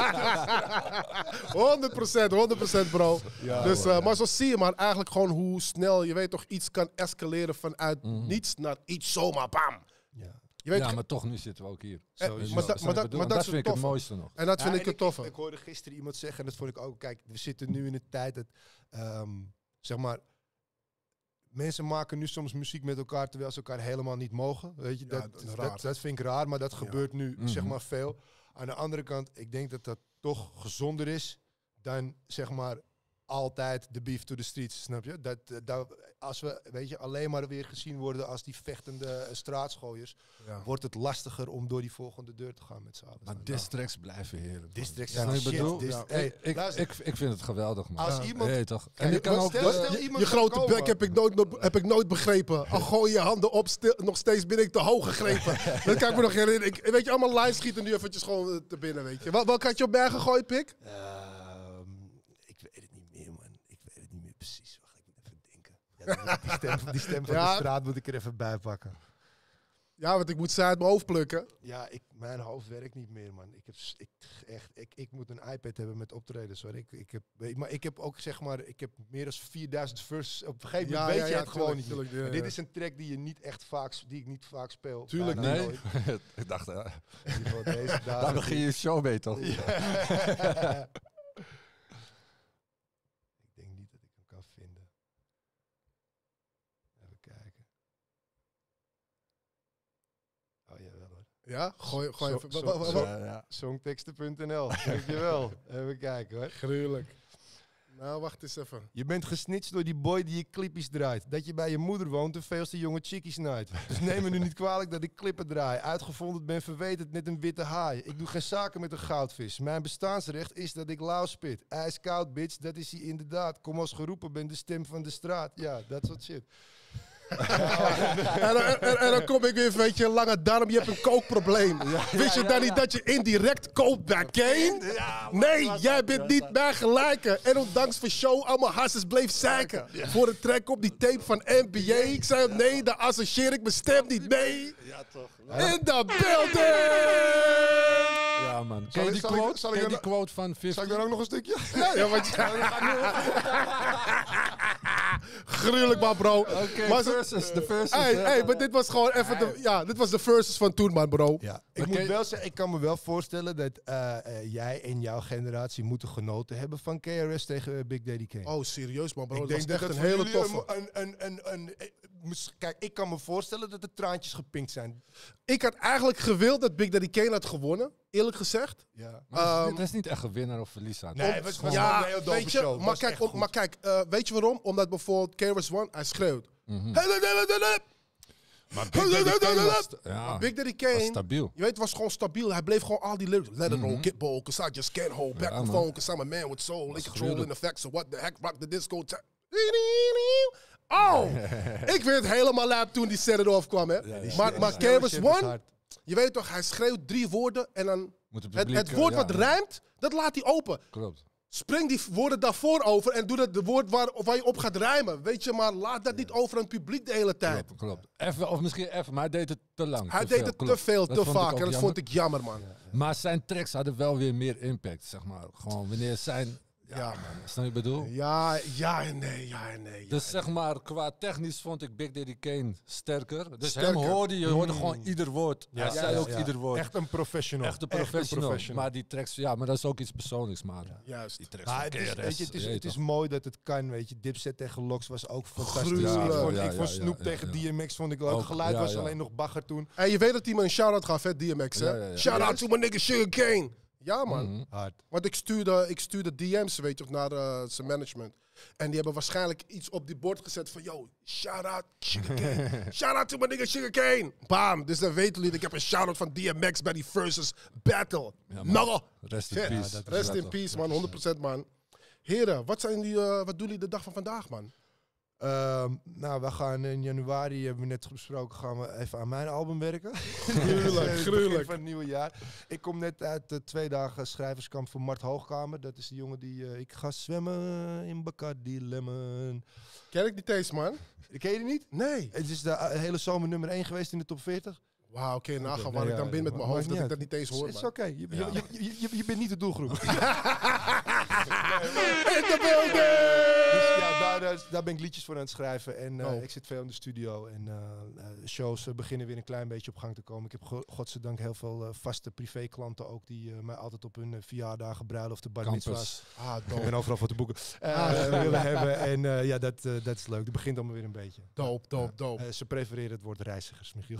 100%, bro. Ja, dus, maar zo zie je maar eigenlijk gewoon hoe snel, je weet toch, iets kan escaleren vanuit niets naar iets zomaar, bam. Ja. Je weet maar toch, nu zitten we ook hier. Maar dat vind ik het mooiste nog. En dat vind ik het toffe. Ik hoorde gisteren iemand zeggen, en dat vond ik ook, kijk, we zitten nu in een tijd dat, zeg maar, mensen maken nu soms muziek met elkaar terwijl ze elkaar helemaal niet mogen. Weet je, dat vind ik raar, maar dat gebeurt nu, zeg maar, veel. Aan de andere kant, ik denk dat dat toch gezonder is dan, zeg maar, altijd de beef to the streets, snap je? Dat als we, weet je, alleen maar weer gezien worden als die vechtende straatschooiers, wordt het lastiger om door die volgende deur te gaan met z'n allen. Maar distracts blijven heerlijk. Distracts zijn shit. Ik vind het geweldig, man. Als iemand... toch. En ik kan ook... Je grote bek heb ik nooit begrepen. Al gooi je handen op, nog steeds ben ik te hoog gegrepen. Dat kan ik me nog herinneren. Weet je, allemaal lines schieten nu eventjes gewoon te binnen, weet je. Welke had je op mij gegooid, Pik? Precies, wacht, ik moet even denken. Die stem van de straat moet ik er even bij pakken. Ja, want ik moet ze uit mijn hoofd plukken. Ja, mijn hoofd werkt niet meer, man. Ik moet een iPad hebben met optredens. Hoor. Maar ik heb ook, zeg maar, ik heb meer dan 4000 verses. Op een gegeven moment weet je het gewoon niet. Tuurlijk, dit is een track die ik niet vaak speel. Tuurlijk, nee. Ik dacht, daar begin je show mee, toch? Ja. Ja? Gooi even. Songteksten.nl. Dankjewel. Even kijken hoor. Gruwelijk. Nou, wacht eens even. Je bent gesnitcht door die boy die je clippies draait. Dat je bij je moeder woont en veelste jonge chickies naait. Dus neem me nu niet kwalijk dat ik klippen draai. Uitgevonden ben verweterd net een witte haai. Ik doe geen zaken met een goudvis. Mijn bestaansrecht is dat ik lauw spit. Ijskoud, bitch, dat is hij inderdaad. Kom als geroepen ben de stem van de straat. Ja, dat soort shit. En dan kom ik weer, weet je, lange darm, je hebt een kookprobleem. Wist je dan niet dat je indirect koopt bij Kane? Nee, jij bent niet mijn gelijke. En ondanks voor show, allemaal hasses bleef zeiken. Voor een track op die tape van NBA. Ik zei nee, daar associeer ik mijn stem niet mee. Ja, toch. In de building! Ja, man. Ken je die quote? Ken je die quote van 50? Zal ik dan ook nog een stukje? Ja, want gruwelijk, man, bro. Oké, de verses. Hey, maar dit was gewoon even dit was de verses van toen, man, bro. Ja, ik moet wel zeggen, ik kan me wel voorstellen dat jij en jouw generatie moeten genoten hebben van KRS tegen Big Daddy Kane. Oh, serieus, man, bro. Ik dat denk was dat echt een hele toffe. Kijk, ik kan me voorstellen dat de traantjes gepinkt zijn. Ik had eigenlijk gewild dat Big Daddy Kane had gewonnen, eerlijk gezegd. Ja. Maar het is niet echt een winnaar of verliezer. Nee, het was Ja, een heel dope weet je, show. maar kijk, weet je waarom? Omdat bijvoorbeeld KRS One, hij schreeuwt. Maar Big Daddy Kane was, Big Daddy Kane, was stabiel. je weet, het was gewoon stabiel. Hij bleef gewoon al die lyrics. Let it roll, get bold, cause I just can't hold back the phone, cause I'm a man with soul. Ik control in effect, so what the heck, rock the disco. Oh, ik werd helemaal lijp toen die Set It Off kwam, hè. Maar KRS One, je weet toch, hij schreeuwt 3 woorden en dan het woord wat rijmt, dat laat hij open. Klopt. Spring die woorden daarvoor over en doe dat de woord waar je op gaat rijmen. Weet je, maar laat dat niet over aan het publiek de hele tijd. Klopt. Even, of misschien even, maar hij deed het te lang. Hij deed het te veel, te vaak. En dat vond ik jammer, man. Maar zijn tracks hadden wel weer meer impact, zeg maar. Gewoon wanneer zijn... Ja, man. Snap je wat ik bedoel? Ja en nee. Dus zeg maar, qua technisch vond ik Big Daddy Kane sterker. Dus Sterker. hem hoorde gewoon ieder woord. Hij zei ook ieder woord. Echt een professional. Echt een professional. Maar die tracks, maar dat is ook iets persoonlijks, maar Juist. die tracks Maar van het is, KRS, weet je, het is mooi dat het kan, weet je. Dipset tegen Lox was ook fantastisch. Gruwelijk. Ik vond Snoop tegen DMX vond ik leuk. Ook, Geluid was alleen nog bagger toen. En je weet dat hij me een shout-out gaf, hè, DMX, hè? Ja. Shout-out to my nigga Sugar Cane. Ja, man. Hard. Want ik stuurde DM's, weet je, naar zijn management. En die hebben waarschijnlijk iets op die bord gezet van... Yo, shout-out Sugarcane. Shout-out to my nigga Sugarcane. Bam. Dus dan weten jullie, ik heb een shout-out van DMX bij die versus battle. Ja, rest in peace. Rest in peace, man. 100% man. Heren, wat doen jullie de dag van vandaag, man? Nou, we gaan in januari, hebben we net besproken, gaan we even aan mijn album werken. Gruwelijk. Van het nieuwe jaar. Ik kom net uit de 2 dagen schrijverskamp van Mart Hoogkamer. Dat is de jongen die... ik ga zwemmen in Bacardi Lemon. Ken ik die taste, man? Ken je die niet? Nee. Het is de hele zomer nummer 1 geweest in de top 40. Wauw, oké, nagaan waar ik dan ben met mijn hoofd dat ik dat niet eens hoor, Het is man. oké. Je bent niet de doelgroep. In the building! Dus ja, daar ben ik liedjes voor aan het schrijven. En ik zit veel in de studio. En shows beginnen weer een klein beetje op gang te komen. Ik heb godzijdank heel veel vaste privéklanten ook. Die mij altijd op hun verjaardagen, bruiloften, bar mitzwa's. Ik ben overal voor te boeken. Willen hebben. En ja, dat is leuk. Dat begint allemaal weer een beetje. Dope. Ze prefereren het woord reizigers, Michiel.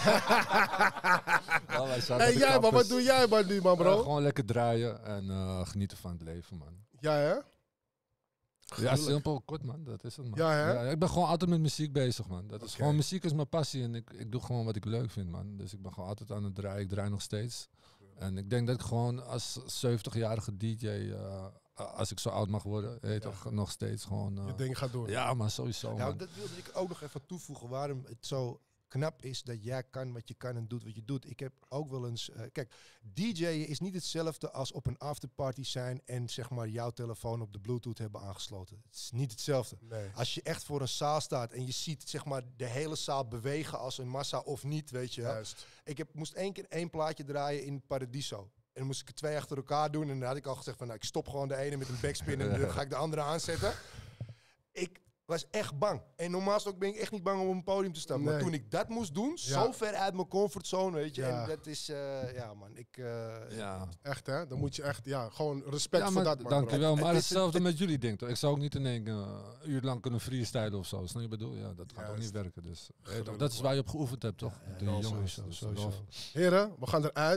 Hey, jij, maar wat doe jij maar nu, man, bro? Gewoon lekker draaien en genieten van het leven, man. Ja, hè? Ja, simpel, kort, man. Dat is het, man. Ja, hè? Ik ben gewoon altijd met muziek bezig, man. Dat is gewoon, muziek is mijn passie en ik doe gewoon wat ik leuk vind, man. Dus ik ben gewoon altijd aan het draaien. Ik draai nog steeds. En ik denk dat ik gewoon als 70-jarige DJ, als ik zo oud mag worden, toch nog steeds gewoon... je ding gaat door. Ja, maar sowieso, Nou, man. dat wilde ik ook nog even toevoegen. Waarom het zo knap is dat jij kan wat je kan en doet wat je doet. Ik heb ook wel eens... kijk, DJ'en is niet hetzelfde als op een afterparty zijn en zeg maar jouw telefoon op de Bluetooth hebben aangesloten. Het is niet hetzelfde. Nee. Als je echt voor een zaal staat en je ziet zeg maar de hele zaal bewegen als een massa of niet, weet je wel. Juist. Ik moest 1 keer 1 plaatje draaien in Paradiso. En dan moest ik er 2 achter elkaar doen. En dan had ik al gezegd van, nou, ik stop gewoon de ene met een backspin en dan ga ik de andere aanzetten. Ik was echt bang. En normaal ben ik echt niet bang om op een podium te staan. Nee. Maar toen ik dat moest doen, zo ver uit mijn comfortzone, weet je. Ja. En dat is, ja man, Ja. Echt, hè? Dan moet je echt, gewoon respect Ja, voor maar dat, man. dankjewel. bro. Maar Het is hetzelfde met jullie, denk ik. Ik zou ook niet in één uur lang kunnen freestylen of zo. Snap je wat ik bedoel? Ja, dat gaat ook niet werken. Dus dat is waar je op geoefend hebt, toch? De jongens. sowieso. Heren, we gaan eruit.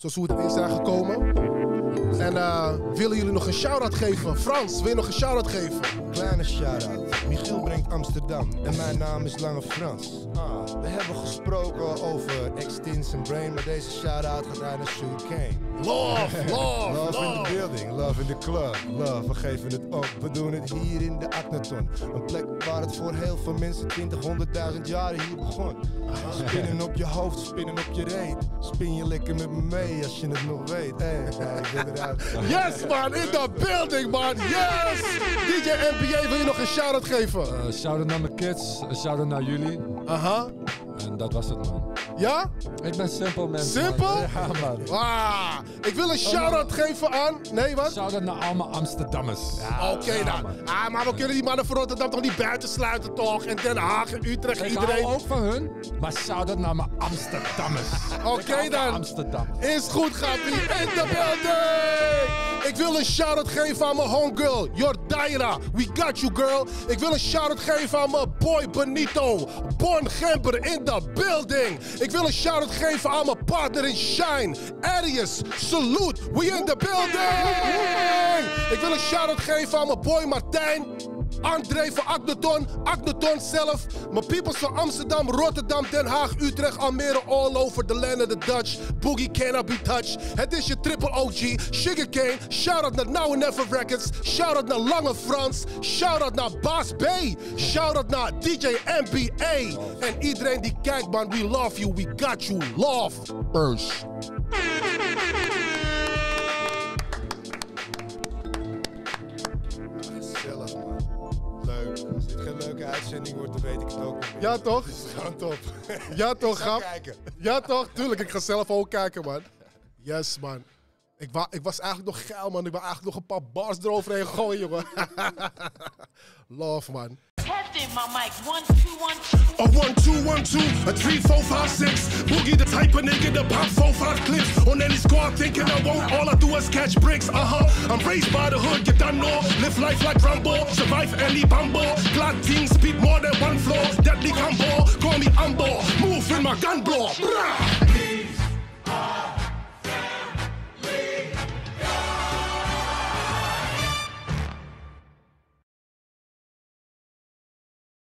zoals hoe we erin zijn gekomen. En willen jullie nog een shout-out geven? Frans, wil je nog een shout-out geven? Kleine shout-out. Michiel brengt Amsterdam en mijn naam is Lange Frans. We hebben gesproken over Extins en Brain, maar deze shout-out gaat uit naar Sugarcane. Love. Love in the building, love in the club. Love, we geven het op, we doen het hier in de Akhenaton. Een plek waar het voor heel veel mensen 20.000 jaren hier begon. Spinnen op je hoofd, spinnen op je reet. Spin je lekker met me mee als je het nog weet. Hey, ik ben eruit. Yes man, in the building man, yes! DJ NBA, wil je nog een shout-out geven? Shout-out naar mijn kids, shout-out naar jullie. Aha. En dat was het man. Ja? Ik ben simpel man. Simpel? Ja man. Ik wil een shout-out geven aan... Nee, wat? Shout-out naar allemaal Amsterdammers. Ja, Oké dan. Maar we kunnen die mannen van Rotterdam toch niet buiten sluiten toch? En Den Haag en Utrecht, Ik iedereen. hou ook van hun, maar shout-out naar mijn Amsterdammers. Oké dan. Amsterdam. Is goed, Gabi. In the building! Ik wil een shout-out geven aan mijn homegirl, Jordaira. We got you, girl. Ik wil een shout-out geven aan mijn boy Benito. Bon Gember in the building. Ik wil een shout-out geven aan mijn partner in Shine. Arius, salute. We in the building! Ik wil een shout-out geven aan mijn boy Martijn. André van Akhenaton zelf. Mijn peoples van Amsterdam, Rotterdam, Den Haag, Utrecht, Almere, all over the land of the Dutch. Boogie cannot be touched. Het is je triple OG, Sugarcane. Shout-out naar Now and Never Records. Shout-out naar Lange Frans. Shout-out naar Baas B. Shout-out naar DJ NBA. En iedereen die kijkt, man, we love you, we got you. Love. First. Gezellig man. Leuk. Als dit geen leuke uitzending wordt, dan weet ik het ook niet meer. Ja toch? Het is gewoon top. Ja toch, Ga Gap? kijken. Ja toch? Tuurlijk, ik ga zelf ook kijken, man. Yes, man. Ik was eigenlijk nog geil, man. Ik wil eigenlijk nog een paar bars eroverheen gooien, jongen. Love, man. Test in my mic. 1, 2, 1, 2. A 1, 2, 1, 2, a 3, 4, 5, 6. Boogie the type of nigga that pop 4, 5 clips on any squad thinking I won't. All I do is catch bricks, I'm raised by the hood, you done know. Live life like Rambo, survive any bumbo. Glad things speed more than one floor. Deadly combo, call me Umbo. Move in my gun blow.